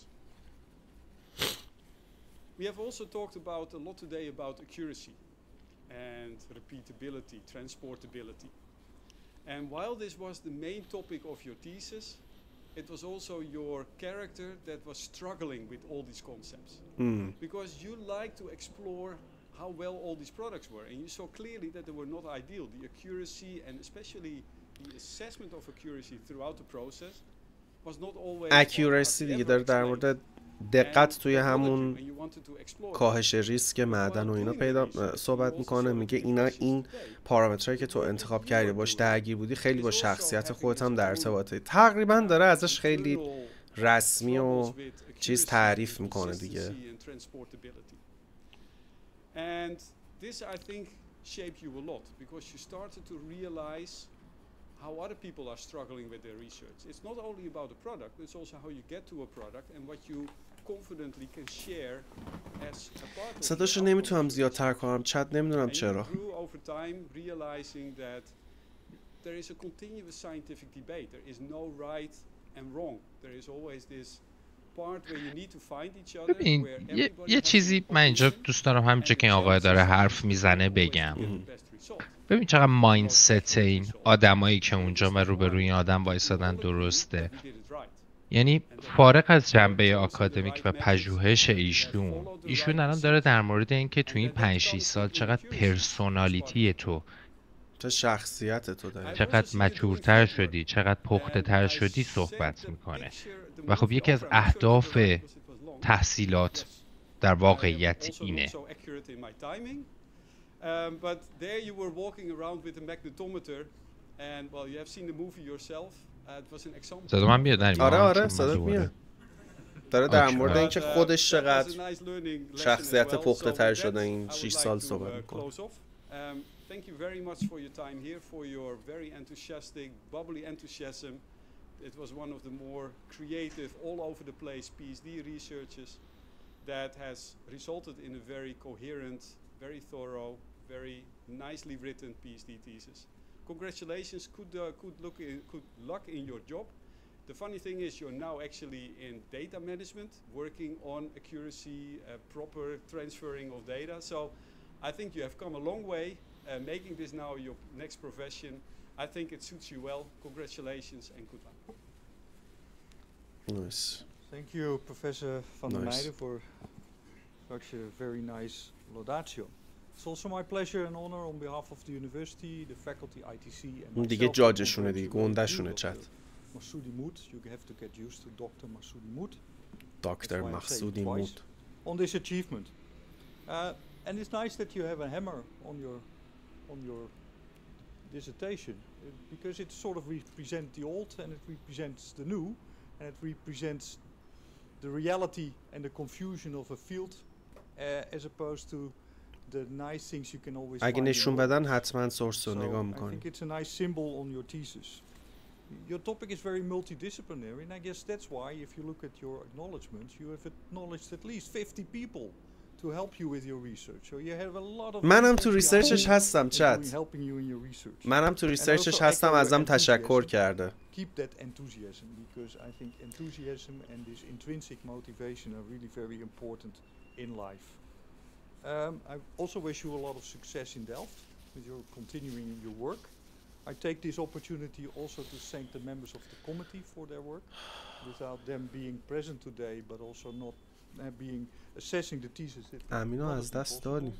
We have also talked about a lot today about accuracy and repeatability, transportability. And while this was the main topic of your thesis, it was also your character that was struggling with all these concepts. Because you like to explore how well all these products were, and you saw clearly that they were not ideal. The accuracy and especially the assessment of accuracy throughout the process was not always accuracy دیگه داره در مورد دقت توی همون کاهش ریسک معدن و اینا صحبت میکنه. میگه این پارامترهایی که تو انتخاب کردی باش درگیر بودی خیلی با شخصیت خودت هم در ارتباطه. تقریبا داره ازش خیلی رسمی و چیز تعریف میکنه دیگه. And this, I think, shaped you a lot because you started to realize how other people are struggling with their research. It's not only about the product, it's also how you get to a product and what you confidently can share as a part of it. صداشو نمیتونم زیادتر کنم، چت نمیدونم چرا. And you grew over time realizing that there is a continuous scientific debate. There is no right and wrong. There is always this ببین یه چیزی من اینجا دوست دارم همینجا که این آقای داره حرف میزنه بگم. ببین چقدر مایندست این آدمایی که اونجا و روبروی این آدم وایسادن درسته. یعنی فارغ از جنبه آکادمیک و پژوهش ایشون الان داره در مورد اینکه تو این 5-6 سال چقدر پرسونالیتی تو، چه شخصیت تو داری، چقدر مچورتر شدی، چقدر پخته تر شدی صحبت میکنه. و خب یکی از اهداف تحصیلات در واقعیت اینه. صدا من میاد نریم؟ آره صدا میاد. داره در مورد اینکه خودش چقدر شخصیت پخته تر شده این 6 سال صحبت میکنه. Thank you very much for your time here, for your very enthusiastic, bubbly enthusiasm. It was one of the more creative, all over the place PhD researches that has resulted in a very coherent, very thorough, very nicely written PhD thesis. Congratulations, good luck in your job. The funny thing is you're now actually in data management, working on accuracy, proper transferring of data. So I think you have come a long way. Making this now your next profession, I think it suits you well. Congratulations and good luck. Nice. Thank you, Professor van der Meijden, for such a very nice laudatio. It's also my pleasure and honor on behalf of the university, the faculty, ITC, and myself. دیگه جاجشونه دیگه گندهشونه چت. Masudi Mood, you have to get used to Dr. Masudi Mood. دکتر مقصودی مود. On this achievement. And it's nice that you have a hammer on your dissertation, because it sort of represents the old and it represents the new, and it represents the reality and the confusion of a field, as opposed to the nice things you can always اگه find. نشون بدن حتما سورس رو نگاه میکنیم. I think it's a nice symbol on your thesis. Your topic is very multidisciplinary, and I guess that's why, if you look at your acknowledgements, you have acknowledged at least 50 people to help you with your research. So you have a lot of منم تو ریسرچش هستم چت. منم تو ریسرچش هستم ازم تشکر کرده. Keep that enthusiasm, because I think enthusiasm and this intrinsic motivation are really very important in life. I also wish you a lot of success in Delft with your continuing your work. I take this opportunity also to thank the members of the committee for their work. Without them being present today, but also not being assessing the thesis. امینو از دست دادیم.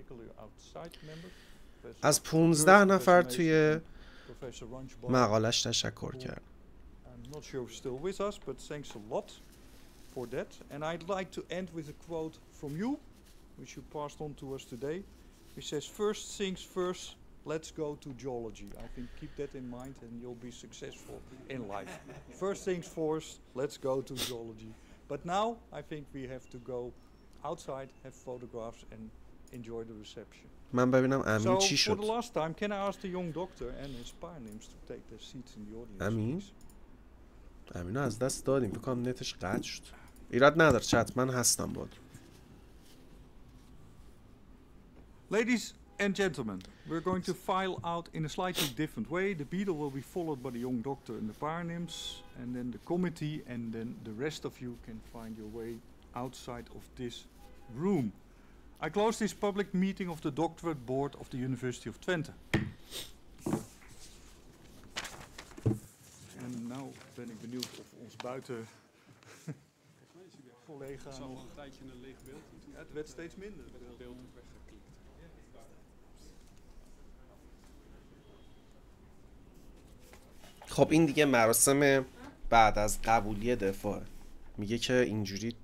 از 15 نفر توی مقالش تشکر کرد. I'm not sure if still with us, but thanks a lot for that. And I'd like to end with a quote from you, which you passed on to us today, which says, "First things first, let's go to geology." I think keep that in mind and you'll be successful in life. First things first, let's go to geology. But now I think we have to go outside, have photographs and enjoy the reception. من ببینم امین چی شد. So for the last time, can I ask the young doctor and his parnames to take their seats in the audience? امین؟ امینو از دست دادیم. فکر کنم نتش قطع شد. ایراد نداره چت، من هستم بود. Ladies and gentlemen, we're going to file out in a slightly different way. The beadle will be followed by the young doctor and the parnames, and then the committee, and then the rest of you can find your way outside of this room. I close this public meeting of the Doctorate Board of the University of Twente. En nou ben ik benieuwd of ons buiten collega nog een tijdje een leeg beeld. Ja, het werd steeds minder. Het beeld werd weggeklikt. خب این دیگه مراسم بعد از قبولی دفاع. میگه که اینجوری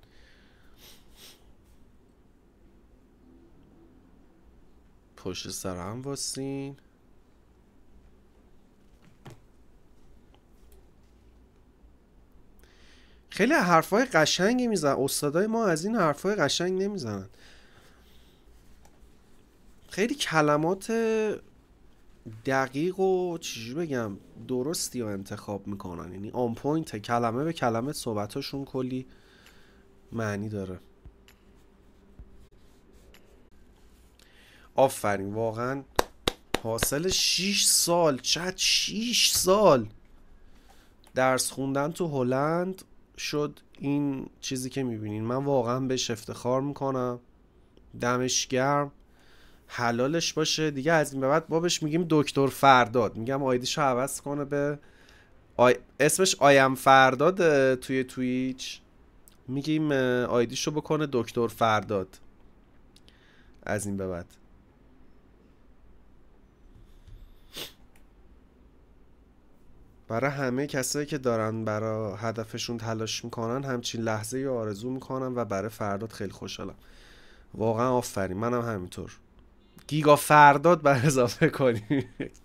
پشت سر هم واسین. خیلی حرفای قشنگی میزنن استادای ما، از این حرفای قشنگ نمیزنن. خیلی کلمات دقیق و چجوری بگم درستی رو انتخاب میکنن، یعنی آن پوینت، کلمه به کلمه صحبتاشون کلی معنی داره. آفرین، واقعا حاصل 6 سال چت 6 سال درس خوندن تو هلند شد این چیزی که میبینین. من واقعا بهش افتخار میکنم، دمش گرم، حلالش باشه دیگه. از این به بعد ما بهش میگیم دکتر فرداد. میگم آیدیشو عوض کنه به اسمش آیم فرداد توی توییچ، میگیم آیدیشو بکنه دکتر فرداد از این به بعد. برای همه کسایی که دارن برای هدفشون تلاش میکنن همچین لحظه ای آرزو میکنن و برای فرداد خیلی خوشحالم. واقعا آفرین، منم همینطور. گیگا فرداد بر اضافه کنی.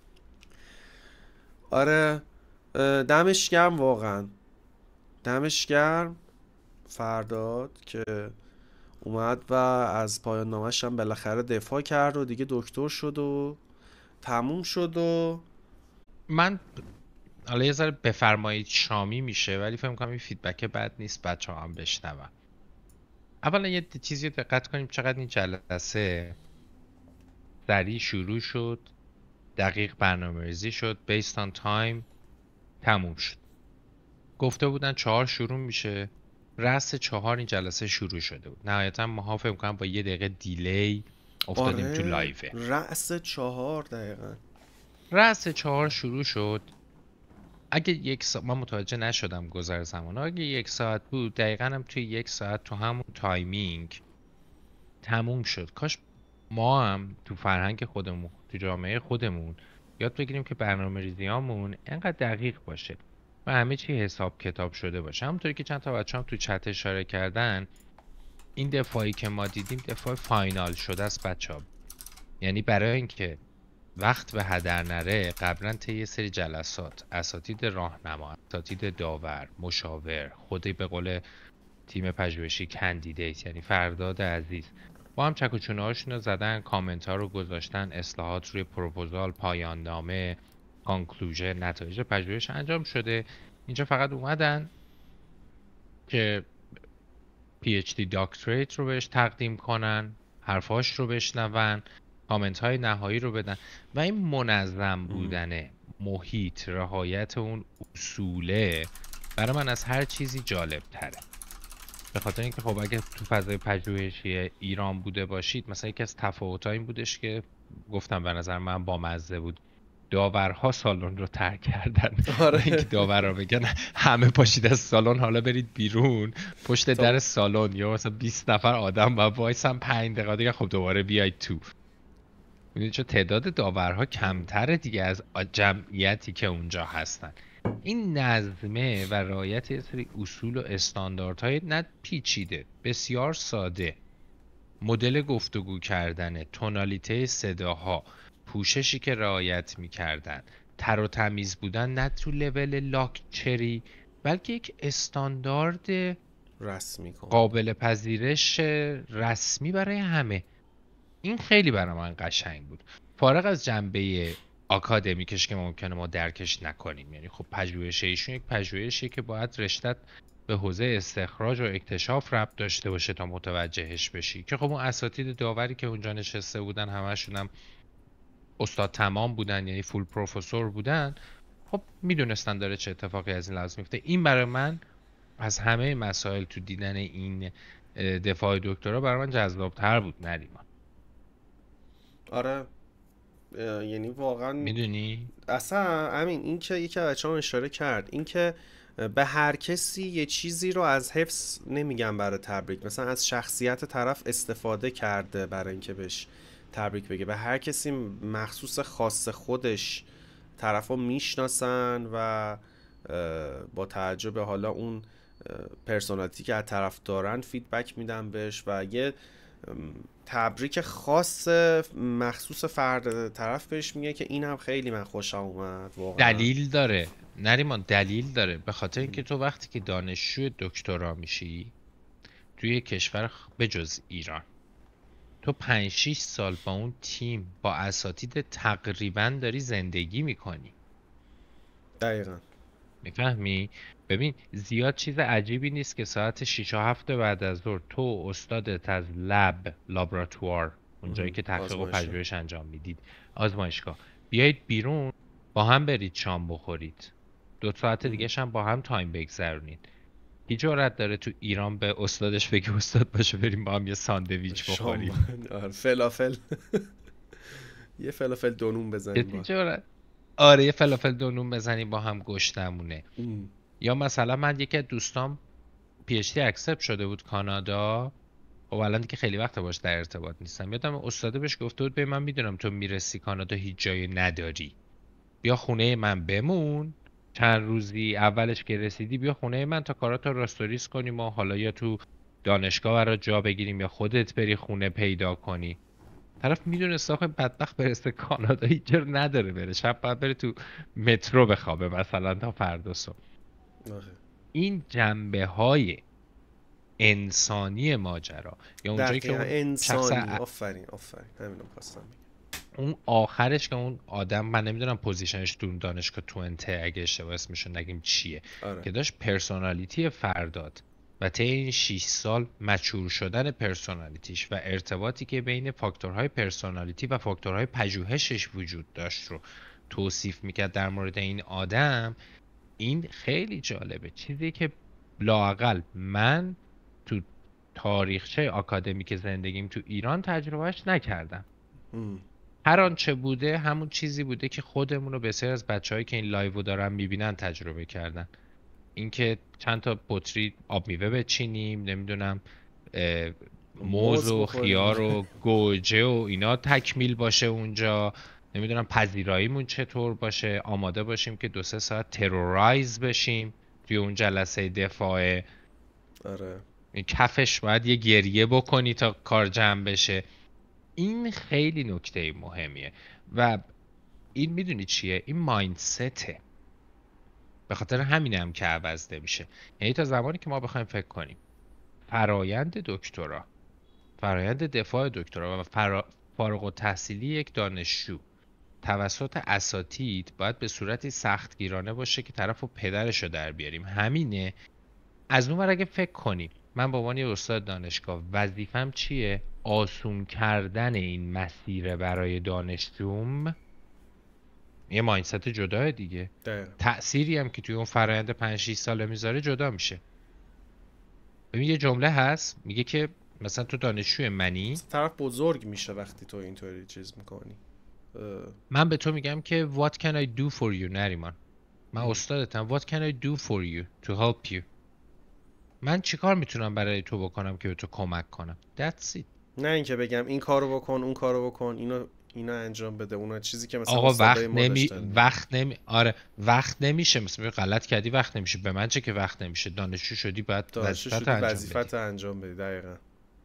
آره دمش گرم، واقعا دمش گرم فرداد که اومد و از پایان نامش هم بالاخره دفاع کرد و دیگه دکتر شد و تموم شد. و من حالا یه ذره بفرمایید شامی میشه، ولی فکر می‌کنم این فیدبک بد نیست بچه‌ها هم بشنون. اولا یه چیزی دقت کنیم چقدر این جلسه سریع شروع شد، دقیق برنامه‌ریزی شد، based on time تموم شد. گفته بودن 4 شروع میشه، رأس 4 این جلسه شروع شده بود. نهایتا ما فکر می‌کنم با 1 دقیقه دیلی افتادیم تو لایو. رأس 4 دقیقاً. رأس 4 شروع شد. اگه 1 ساعت من متوجه نشدم گذر زمان، اگه 1 ساعت بود دقیقاً هم توی 1 ساعت تو همون تایمینگ تموم شد. کاش ما هم تو فرهنگ خودمون، تو جامعه خودمون یاد بگیریم که برنامه‌ریزیامون اینقدر دقیق باشه. و همه چی حساب کتاب شده باشه. همونطوری که چند تا بچه‌ها تو چت اشاره کردن، این دفاعی که ما دیدیم دفاع فاینال شده است بچه‌ها. یعنی برای اینکه وقت به هدر نره قبلا طی یه سری جلسات اساتید راهنما، اساتید داور، مشاور، خودی به قول تیم پژوهشی کندیدیت یعنی فرداد عزیز با هم چک و چونه هاشون رو زدن، کامنت ها رو گذاشتن، اصلاحات روی پروپوزال، پایان نامه، کانکلوژن، نتایج پژوهش انجام شده. اینجا فقط اومدن که PhD داکتریت رو بهش تقدیم کنن، حرفاش رو بشنون، کامنت های نهایی رو بدن و این منظم بودن محیط، رعایت اون اصوله برای من از هر چیزی جالب تره. به خاطر اینکه خب اگه تو فضای پژوهشی ایران بوده باشید، مثلا یکی از تفاوت‌ها این بودش که گفتم به نظر من بامزه بود، داورها سالن رو ترک کردن. آره. اینکه داورها بگن همه پاشید از سالن، حالا برید بیرون پشت در سالن، یا مثلا 20 نفر آدم با وایسن 5 دقیقه دیگه خب دوباره بیاید تو. میدونید چون تعداد داورها کمتره دیگه از جمعیتی که اونجا هستن. این نظمه و رعایت یه سری اصول و استانداردهای نه پیچیده، بسیار ساده، مدل گفتگو کردن، تونالیته صداها، پوششی که رعایت میکردن، تر و تمیز بودن، نه تو لول لاکچری بلکه یک استاندارد رسمی قابل پذیرش رسمی برای همه. این خیلی برای من قشنگ بود، فارغ از جنبه آکادمیکش که ممکنه ما درکش نکنیم. یعنی خب پژوهش ایشون یک پژوهشی که باید رشتت به حوزه استخراج و اکتشاف ربط داشته باشه تا متوجهش بشی، که خب اون اساتید داوری که اونجا نشسته بودن همشون هم استاد تمام بودن، یعنی فول پروفسور بودن، خب میدونستن داره چه اتفاقی از این لحاظ میفته. این برای من از همه مسائل تو دیدن این دفاع دکترا برای من جذاب‌تر بود. نریمان آره، یعنی واقعا میدونی اصلا همین این که یکی از بچه‌ها اشاره کرد، این که به هر کسی یه چیزی رو از حفظ نمیگم برای تبریک، مثلا از شخصیت طرف استفاده کرده برای اینکه بهش تبریک بگه. به هر کسی مخصوص خاص خودش طرفا میشناسن و با توجه به حالا اون پرسونالیتی که از طرف دارن فیدبک میدن بهش و یه تبریک خاص مخصوص فرد طرف بهش میگه که این هم خیلی من خوشم اومد. واقعا دلیل داره نریمان، دلیل داره، به خاطر اینکه تو وقتی که دانشجو دکترا میشی توی کشور بجز ایران، تو 5-6 سال با اون تیم با اساتید تقریبا داری زندگی میکنی. دقیقا میفهمی؟ ببین زیاد چیز عجیبی نیست که ساعت 6 و 7 بعد از ظهر تو استادت از لابراتوار، اونجایی که تحقیق و پژوهش انجام میدید، آزمایشگاه، بیایید بیرون با هم برید شام بخورید، 2 ساعت دیگه هم با هم تایم بگذرونید. کی جرأت داره تو ایران به استادش بگه استاد باشه بریم با هم یه ساندویچ بخوریم؟ فلافل یه فلافل دونون بزنیم آره یه فلافل دونون بزنیم با هم گشتمونه. یا مثلا من یکی از دوستام PhD اکسپت شده بود کانادا، خب الان دیگه خیلی وقت باش در ارتباط نیستم، یادم استاد بهش گفته بود من میدونم تو میرسی کانادا هیچ جایی نداری، بیا خونه من بمون چند روزی، اولش که رسیدی بیا خونه من تا کاراتو راستوریس کنیم و حالا یا تو دانشگاه برات جا بگیریم یا خودت بری خونه پیدا کنی. طرف میدونه آخه بدبخت برسه کانادا هیچ جا نداره بره، شب باید بره تو مترو بخوابه مثلا تا فردا صبح. این جنبه های انسانی ماجرا یا اونجایی که اون انسانی آفرین همینو خواستم اون آخرش که اون آدم، من نمیدونم پوزیشنش تو دانشگاه توئنته اگه اشتباه اسمشو نگیم چیه، که داشت پرسونالیتی فرداد و طی این 6 سال مچور شدن پرسونالیتیش و ارتباطی که بین فاکتورهای پرسونالیتی و فاکتورهای پژوهشش وجود داشت رو توصیف میکرد در مورد این آدم. این خیلی جالبه، چیزی که لااقل من تو تاریخچه آکادمیک زندگیم تو ایران تجربهش نکردم. هر آنچه بوده همون چیزی بوده که خودمون و بسیار از بچه‌هایی که این لایو دارن میبینن تجربه کردن. اینکه چند تا پتری آب میوه بچینیم، نمیدونم موز و خیار و گوجه و اینا تکمیل باشه اونجا، نمیدونم پذیراییمون چطور باشه، آماده باشیم که 2-3 ساعت ترورایز بشیم توی اون جلسه دفاع. آره کفش باید یه گریه بکنی تا کار جمع بشه. این خیلی نکته مهمیه و این میدونی چیه؟ این مایندسته. به خاطر همینه هم که عوض نمیشه. یعنی تا زمانی که ما بخوایم فکر کنیم فرایند دکترا، فرایند دفاع دکترا و فارغ التحصیلی یک دانشجو توسط اساتید باید به صورتی سختگیرانه باشه که طرف و پدرش رو در بیاریم. همینه. از اون ور اگه فکر کنیم من به عنوان استاد دانشگاه وظیفم چیه؟ آسون کردن این مسیر برای دانشجوم. یه مایندست جداه دیگه. تأثیری هم که توی اون فرآیند 5-6 ساله میذاره جدا میشه. ببین یه جمله هست میگه که مثلا تو دانشجوی منی، طرف بزرگ میشه وقتی تو اینطوری چیز میکنی. من به تو میگم که what can I do for you نریمان. من استادتم. what can I do for you to help you. من چیکار میتونم برای تو بکنم که به تو کمک کنم. That's it. نه اینکه بگم این کارو بکن اون کارو بکن اینو انجام بده. اون چیزی که مثلا آقا وقت نمیشه. مثلا غلط کردی وقت نمیشه. به من چه که وقت نمیشه. دانشجو شدی باید وظیفت انجام بدی. دقیقاً.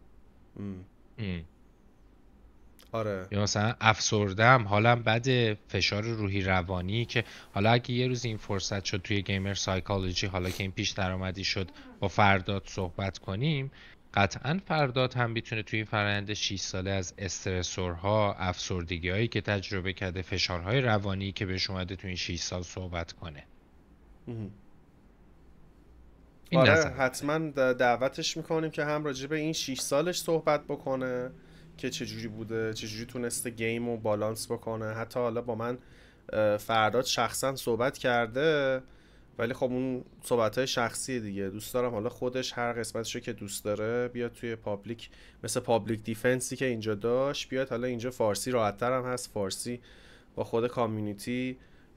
آره. یا مثلا افسردم، حالم بده، فشار روحی روانی، که حالا اگه یه روز این فرصت شد توی گیمر سایکولوژی، حالا که این پیش درآمدی شد، با فرداد صحبت کنیم، قطعا فرداد هم میتونه توی این فرآیند 6 ساله از استرسورها، افسردگی‌هایی که تجربه کرده، فشارهای روانی که بهش اومده توی این 6 سال صحبت کنه. آره حتما دعوتش میکنیم که هم راجع به این 6 سالش صحبت بکنه که چجوری بوده، چجوری تونسته گیم رو بالانس بکنه. حتی حالا با من فرداد شخصا صحبت کرده، ولی خب اون صحبت‌های شخصی دیگه. دوست دارم حالا خودش هر قسمتشو که دوست داره بیاد توی پابلیک، مثل پابلیک دیفنسی که اینجا داشت بیاد. حالا اینجا فارسی راحت‌تر هم هست، فارسی با خود کامیونیتی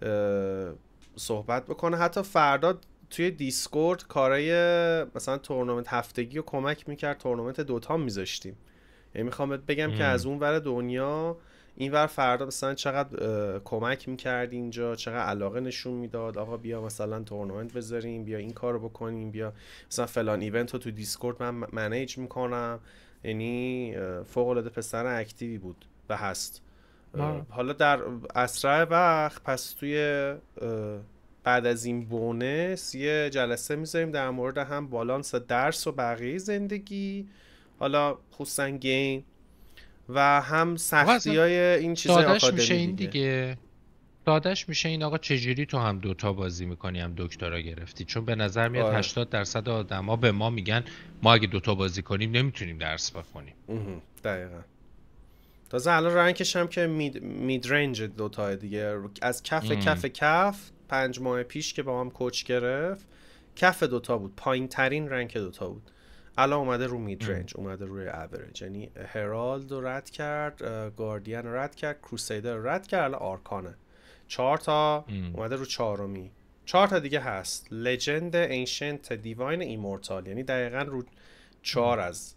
صحبت بکنه. حتی فرداد توی دیسکورد کارای مثلا تورنمنت هفتگی رو کمک میکرد، تورنمنت دوتا میذاشتیم. یعنی میخوام بگم که از اون ور دنیا این ور فردا مثلا چقدر کمک میکرد اینجا، چقدر علاقه نشون میداد. آقا بیا مثلا تورنمنت بذاریم، بیا این کارو بکنیم، بیا مثلا فلان ایونت رو تو دیسکورد من منیج میکنم. یعنی فوق العاده پسر اکتیوی بود و هست. حالا در اسرع وقت پس توی بعد از این بونس یه جلسه میذاریم در مورد هم بالانس درس و بقیه زندگی، حالا خصوصا گیم، و هم سختی‌های این چیزای آکادمی میشه این دیگه. دادش میشه این آقا چجوری تو هم دوتا بازی میکنی هم دکترا گرفتی؟ چون به نظر میاد 80% آدما به ما میگن ما اگه دوتا بازی کنیم نمیتونیم درس بخونیم. دقیقاً. تازه الان رنکش هم که مید رنج دوتا دیگه، از کف 5 ماه پیش که با هم کوچ گرفت کف دوتا بود، پایین ترین رنک دوتا بود. الان اومده رو مید رنج، اومده روی اوریج. یعنی هرالد رو رد کرد، گاردین رو رد کرد، کروسیدر رو رد کرد، الان آرکانه. 4 تا اومده رو 4می. 4 تا دیگه هست، لجند، انشنت، دیواین، ایمورتال. یعنی دقیقاً رو 4 از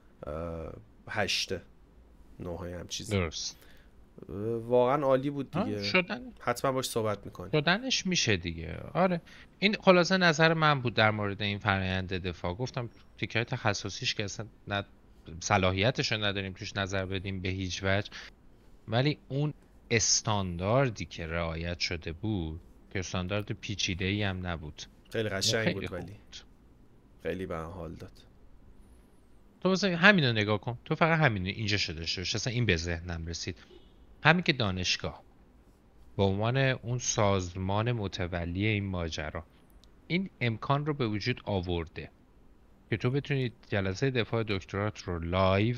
8 9 هم چیزی. درست. واقعا عالی بود دیگه. شدن حتما باش صحبت میکنیم. شدنش میشه دیگه. آره این خلاصه نظر من بود در مورد این فرآیند دفاع. گفتم تیکای تخصصیش که اصلا نه صلاحیتش رو نداریم توش نظر بدیم به هیچ وجه، ولی اون استانداردی که رعایت شده بود که استاندارد پیچیده‌ای هم نبود، خیلی قشنگ بود، ولی خیلی به حال داد. تو مثلا همین رو نگاه کن، تو فقط همین اینجا شده شد. اصلا این به ذهنم رسید، همین که دانشگاه به عنوان اون سازمان متولی این ماجرا این امکان رو به وجود آورده که تو بتونی جلسه دفاع دکترات رو لایو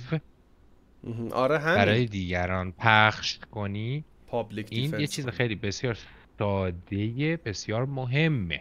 برای دیگران پخش کنی. این یه چیز خیلی بسیار ساده، بسیار مهمه.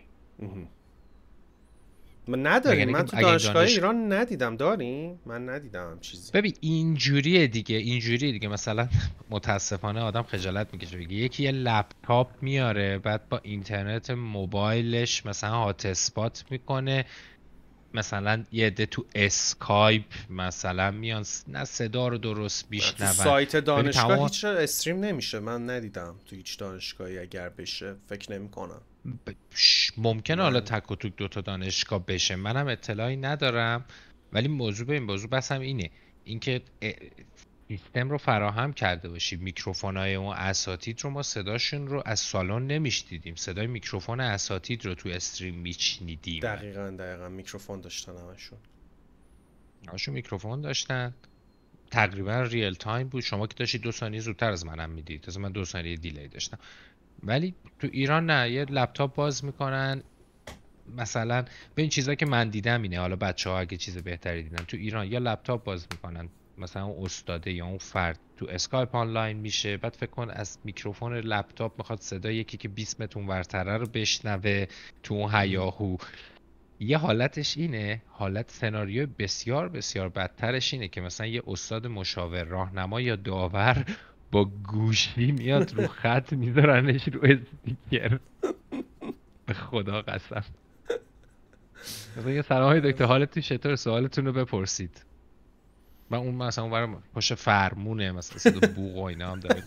من نداریم، من تو دانشگاه ایران ندیدم. داریم؟ من ندیدم چیزی. ببین اینجوریه دیگه مثلا متاسفانه آدم خجالت میکشه بگه یکی یه لپتاپ میاره بعد با اینترنت موبایلش مثلا هات اسپات میکنه مثلا یه عده تو اسکایپ مثلا میان نه صدا رو درست میشنون. تو سایت دانشگاه هیچ استریم نمیشه، من ندیدم تو هیچ دانشگاهی اگر بشه، فکر نمی کنم. ممکنه حالا تک و توک دوتا دانشگاه بشه، منم اطلاعی ندارم، ولی موضوع بحثم اینه، اینکه سیستم رو فراهم کرده باشی. میکروفونای اون اساتید رو ما صداشون رو از سالن نمیشنیدیم، صدای میکروفون اساتید رو تو استریم میشنیدیم. دقیقاً میکروفون داشتن همشون میکروفون داشتن، تقریبا ریل تایم بود. شما که داشتید 2 ثانیه زودتر از منم میدید، از من 2 ثانیه دیلی داشتم. ولی تو ایران نه، یه لپتاپ باز میکنن مثلا، به این چیزا که من دیدم اینه، حالا بچه‌ها اگه چیز بهتری دیدن، تو ایران یا لپتاپ باز میکنن، مثلا اون استاده یا اون فرد تو اسکایپ آنلاین میشه، بعد فکر کن از میکروفون لپتاپ میخواد صدای یکی که 20 متر ورتره رو بشنوه تو اون هیاهو. یه حالتش اینه، حالت سناریو بسیار بسیار بدترش اینه که مثلا یه استاد مشاور، راهنما یا داور با گوشی میاد رو خط میذارنش رو استیکر. به خدا قسم. مثلا یه سلام دکتر حالتون چطور، سوالتون رو بپرسید. من اون مثلا اون پشت فرمونه مثلا صدا بوق و اینا هم داره.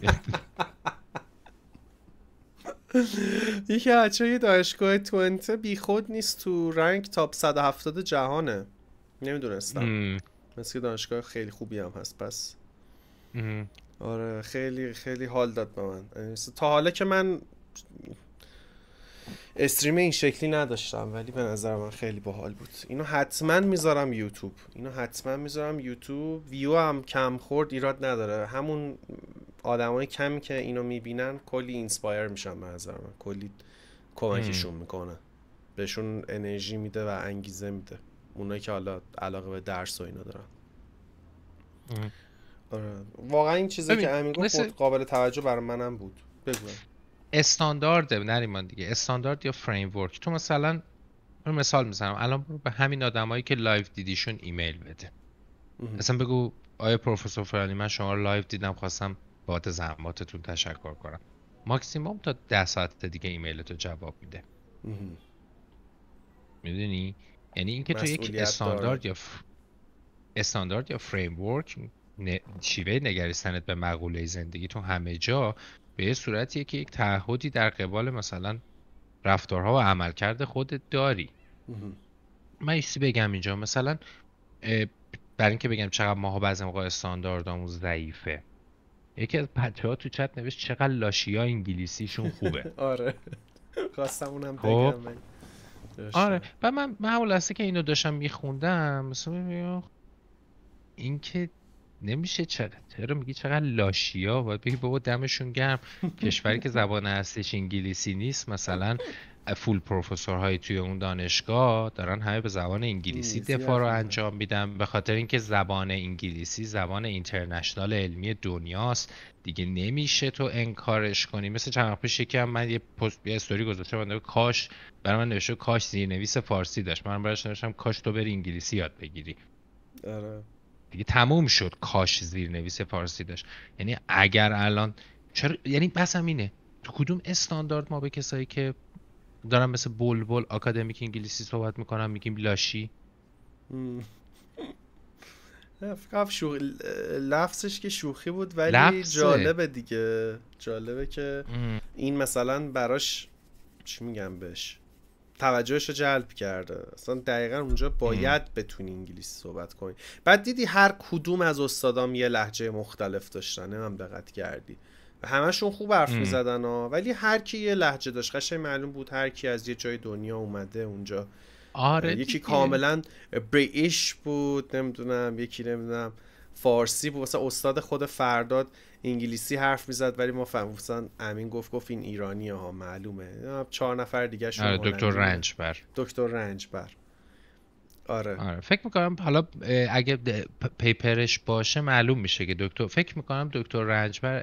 یکی بچه‌ی دانشگاه توئنته بی خود نیست، تو رنگ تاپ 170 جهانه. نمیدونستم. مثل دانشگاه خیلی خوبی هم هست پس. آره خیلی خیلی حال داد به من. تا حالا که من استریم این شکلی نداشتم، ولی به نظر من خیلی باحال بود. اینو حتما میذارم یوتیوب. ویو هم کم خورد ایراد نداره، همون آدمای کمی که اینو میبینن کلی اینسپایر میشن به نظر من، کلی کمکشون میکنه، بهشون انرژی میده و انگیزه میده، اونایی که حالا علاقه به درس و اینا دارن. آره واقعا این چیزی که امین گفت قابل توجه برای منم بود. بگو. استاندارده نریمان دیگه، استاندارد یا فریم ورک. تو مثلا مثال میزنم، الان برو به همین آدمایی که لایو دیدیشون ایمیل بده. مثلا بگو آیا پروفسور فلانی من شما رو لایو دیدم، خواستم بابت زحماتتون تشکر کنم. ماکسیموم تا 10 ساعت دیگه ایمیلتو جواب میده. میدونی؟ یعنی اینکه تو یک استاندارد یا فریم ورک شیوه نگریستنت به مقوله زندگی تو همه جا به یه صورتیه که یک تعهدی در قبال مثلا رفتارها و عملکرد خودت داری. من یه بگم اینجا مثلا برای اینکه بگم چقدر ماها بعضی موقع استانداردامون ضعیفه، یکی از بچه‌ها تو چت نوشت چقدر لاشیا انگلیسیشون خوبه. آره خواستم اونم بگم. آره و من همون لحظه که اینو داشتم میخوندم مثلا این که نمیشه چرا میگی چقدر لاشیا، باید بگی بابا دمشون گرم. کشوری که زبان اصلیش انگلیسی نیست مثلا فول پروفسورهای توی اون دانشگاه دارن همه به زبان انگلیسی دفاع رو انجام میدن، به خاطر اینکه زبان انگلیسی زبان اینترنشنال علمی دنیاست دیگه، نمیشه تو انکارش کنی. مثل چند وقت پیش یکی هم من یه استوری گذاشتم، من کاش برای من نوشته کاش زیرنویس فارسی داشت، من براش نوشتم کاش تو بری انگلیسی یاد بگیری. آره دیگه تموم شد کاش زیرنویس فارسی داشت. یعنی اگر الان چرا، یعنی بحثم اینه تو کدوم استاندارد ما به کسایی که دارن مثل بلبل آکادمیک انگلیسی صحبت میکنن میگیم لاشی؟ فکر لفظش که شوخی بود ولی جالبه دیگه، جالبه که این مثلا براش چی میگم بهش توجهش رو جلب کرده. اصلا دقیقا اونجا باید بتونی انگلیسی صحبت کنی. بعد دیدی هر کدوم از استادام یه لهجه مختلف داشتن، هم دقت کردی و همشون خوب حرف میزدن ولی هر کی یه لهجه داشت، قشنگ معلوم بود هر کی از یه جای دنیا اومده اونجا. آره یکی کاملا بریتیش بود، نمیدونم یکی نمیدونم فارسی بود، مثلا استاد خود فرداد انگلیسی حرف میزد ولی ما فهمیدیم مثلا امین گفت این ایرانیه ها، معلومه 4 نفر دیگه شون. دکتر رنجبر. آره فکر میکنم حالا اگه پیپرش باشه معلوم میشه که دکتر، فکر میکنم دکتر رنجبر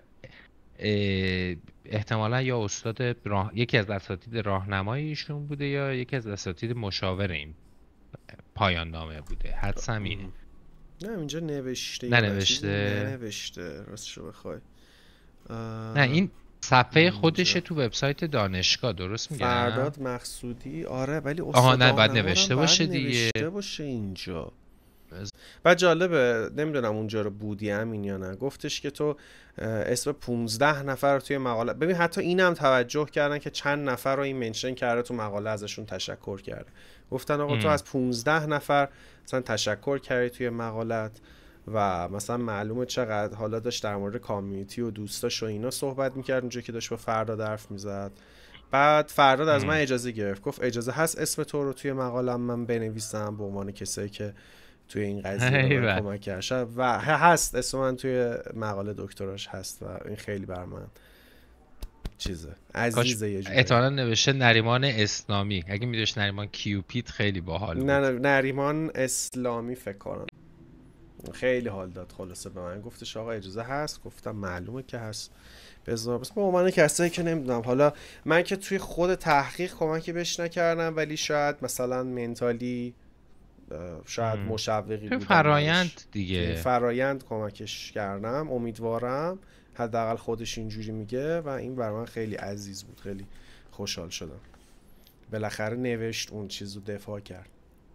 احتمالا یا استاد یکی از اساتید راهنمای ایشون بوده یا یکی از اساتید مشاور این پایان نامه بوده، حدسم اینه. نه اینجا ننوشته ننوشته راستشو بخوای. نه این صفحه خودشه تو وبسایت دانشگاه، درست میگم؟ فرداد مقصودی. آره ولی استاد نه باید نوشته باشه دیگه. نوشته باشه اینجا. بعد جالبه، نمیدونم اونجا رو بودی همین یا نه، گفتش که تو اسم 15 نفر رو توی مقاله، ببین حتی اینم توجه کردن که چند نفر رو این منشن کرده تو مقاله، ازشون تشکر کرده، گفتن آقا تو از 15 نفر مثلا تشکر کردی توی مقالت و مثلا معلومه چقدر حالا داشت در مورد کامیونیتی و دوستاش و اینا صحبت میکرد اونجا که داشت با فرداد حرف میزد. بعد فرداد از من اجازه گرفت، گفت اجازه هست اسم تو رو توی مقالم من بنویسم به عنوان کسایی که توی این قضیه من کمک کردن و هست اسم من توی مقاله دکتراش هست و این خیلی بر من چیزه عزیزه. یه جوری احتمالاً نوشته نریمان اسلامی، اگه میدوش نریمان کیوپیت خیلی باحال بود. نه نریمان اسلامی فکر کنم. خیلی حال داد. خلاصه به من گفتش آقا اجازه هست، گفتم معلومه که هست، بذار بس با من کسایی که نمیدونم، حالا من که توی خود تحقیق کمکی بهش نکردم ولی شاید مثلا منتالی شاید مشوقی بودم، فرایند دیگه، فرایند کمکش کردم. امیدوارم حداقل خودش اینجوری میگه و این برای من خیلی عزیز بود، خیلی خوشحال شدم. بالاخره نوشت اون چیزو دفاع کرد.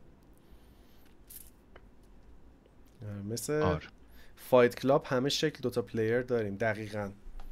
مثل فایت کلاب همه شکل دوتا پلیر داریم. دقیقاً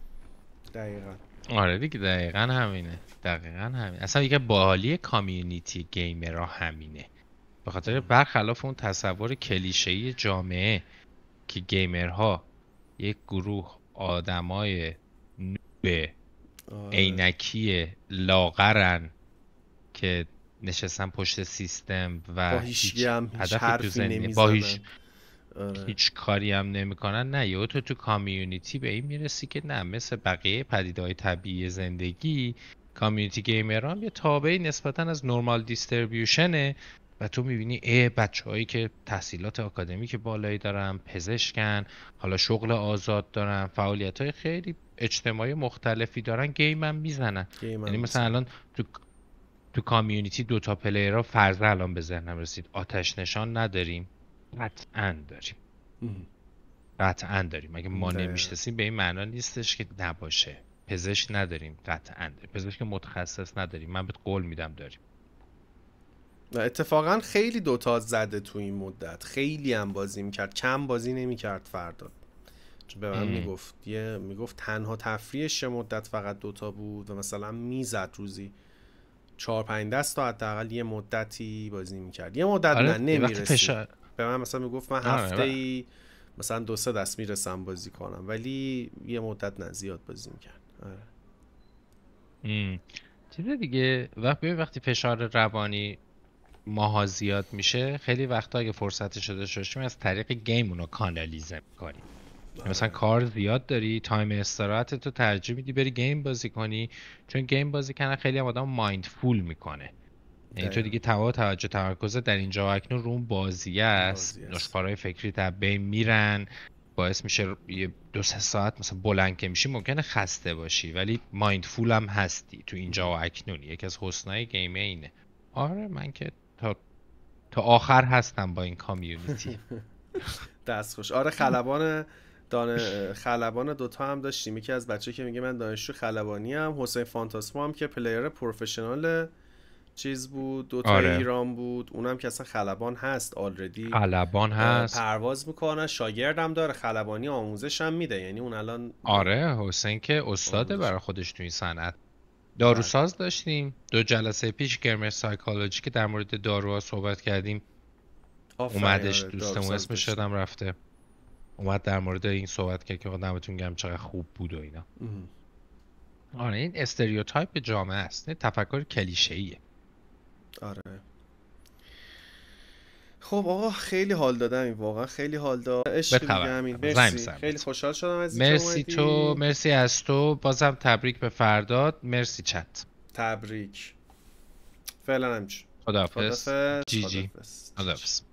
آره دیگه دقیقاً همینه. اصلا یه باحالی کامیونیتی گیمرها همینه، به خاطر برخلاف اون تصور کلیشه‌ای جامعه که گیمرها یک گروه آدمای نوب عینکی لاغرن که نشستن پشت سیستم و هیچ هدفی تو زندگی هیچ کاری هم نمیکنن. نه یهو تو کامیونیتی به این میرسی که نه، مثل بقیه پدیده‌های طبیعی زندگی کامیونیتی گیمرها هم یه تابعی نسبتاً از نورمال دیستریبیوشنه و تو میبینی بچه‌هایی که تحصیلات آکادمیک بالایی دارن، پزشکن، حالا شغل آزاد دارن، فعالیت‌های خیلی اجتماعی مختلفی دارن، گیم هم میزنن. یعنی مثلا الان تو کامیونیتی دوتا پلیرها فرضاً الان به ذهنم رسید آتش نشان نداریم، قطعاً داریم. اگه ما نمیشناسیم به این معنا نیستش که نباشه. پزشک نداریم، قطعاً داریم. پزشک متخصص نداریم، من بهت قول میدم داریم. اتفاقا خیلی دوتا زده تو این مدت، خیلی هم بازی میکرد، کم بازی نمیکرد فرداد. چون به من میگفت تنها تفریحش مدت فقط دوتا بود و مثلا میزد روزی 4-5 دست تا حداقل یه مدتی بازی میکرد. یه مدت نه نمیرسید. به من مثلا میگفت من هفته‌ای مثلا 2-3 دست میرسم بازی کنم، ولی یه مدت نه زیاد بازی میکرد. چیز دیگه وقتی فشار روانی ماها زیاد میشه، خیلی وقتا اگه فرصتش داشته باشیم از طریق گیم اونو کانالیزه میکنیم. مثلا کار زیاد داری، تایم استراحت تو ترجیح میدی بری گیم بازی کنی، چون گیم بازی کردن خیلی هم آدم مایندفول میکنه. یعنی تو دیگه توجه تمرکز در اینجا و اکنون رو اون بازی است، نشخوارهای فکری تا بین میرن، باعث میشه یه 2-3 ساعت مثلا بلند که میشی ممکنه خسته باشی ولی مایندفول هم هستی تو اینجا و اکنون. یکی از حسنای گیمه اینه. آره من که تا آخر هستم با این کامیونیتی. دست خوش. آره خلبان دوتا هم داشتیم. یکی از بچه که میگه من دانشجو خلبانی هم، حسین فانتاسما هم که پلیر پروفشنال چیز بود، دوتا ایران بود، اونم که اصلا خلبان هست آلردی، خلبان هست، پرواز میکنه، شاگردم داره، خلبانی آموزش هم میده. یعنی اون الان حسین که استاده برای خودش تو این صنعت. داروساز داشتیم 2 جلسه پیش، گیمر سایکولوژی که در مورد داروها صحبت کردیم، اومدش دوستمون اسمش شدم رفته، اومد در مورد این صحبت کرد که دمتون گرم چقدر خوب بود و اینا. آره این استریوتایپ جامعه است، نه تفکر کلیشه‌ایه. آره خب آقا خیلی حال دادم، این واقعا خیلی حال داد. مرسی، خیلی خوشحال شدم از اینکه اومدی. مرسی از تو، بازم تبریک به فرداد. مرسی چت. تبریک. فعلا همچنین. خداحافظ. جی خداحافظ.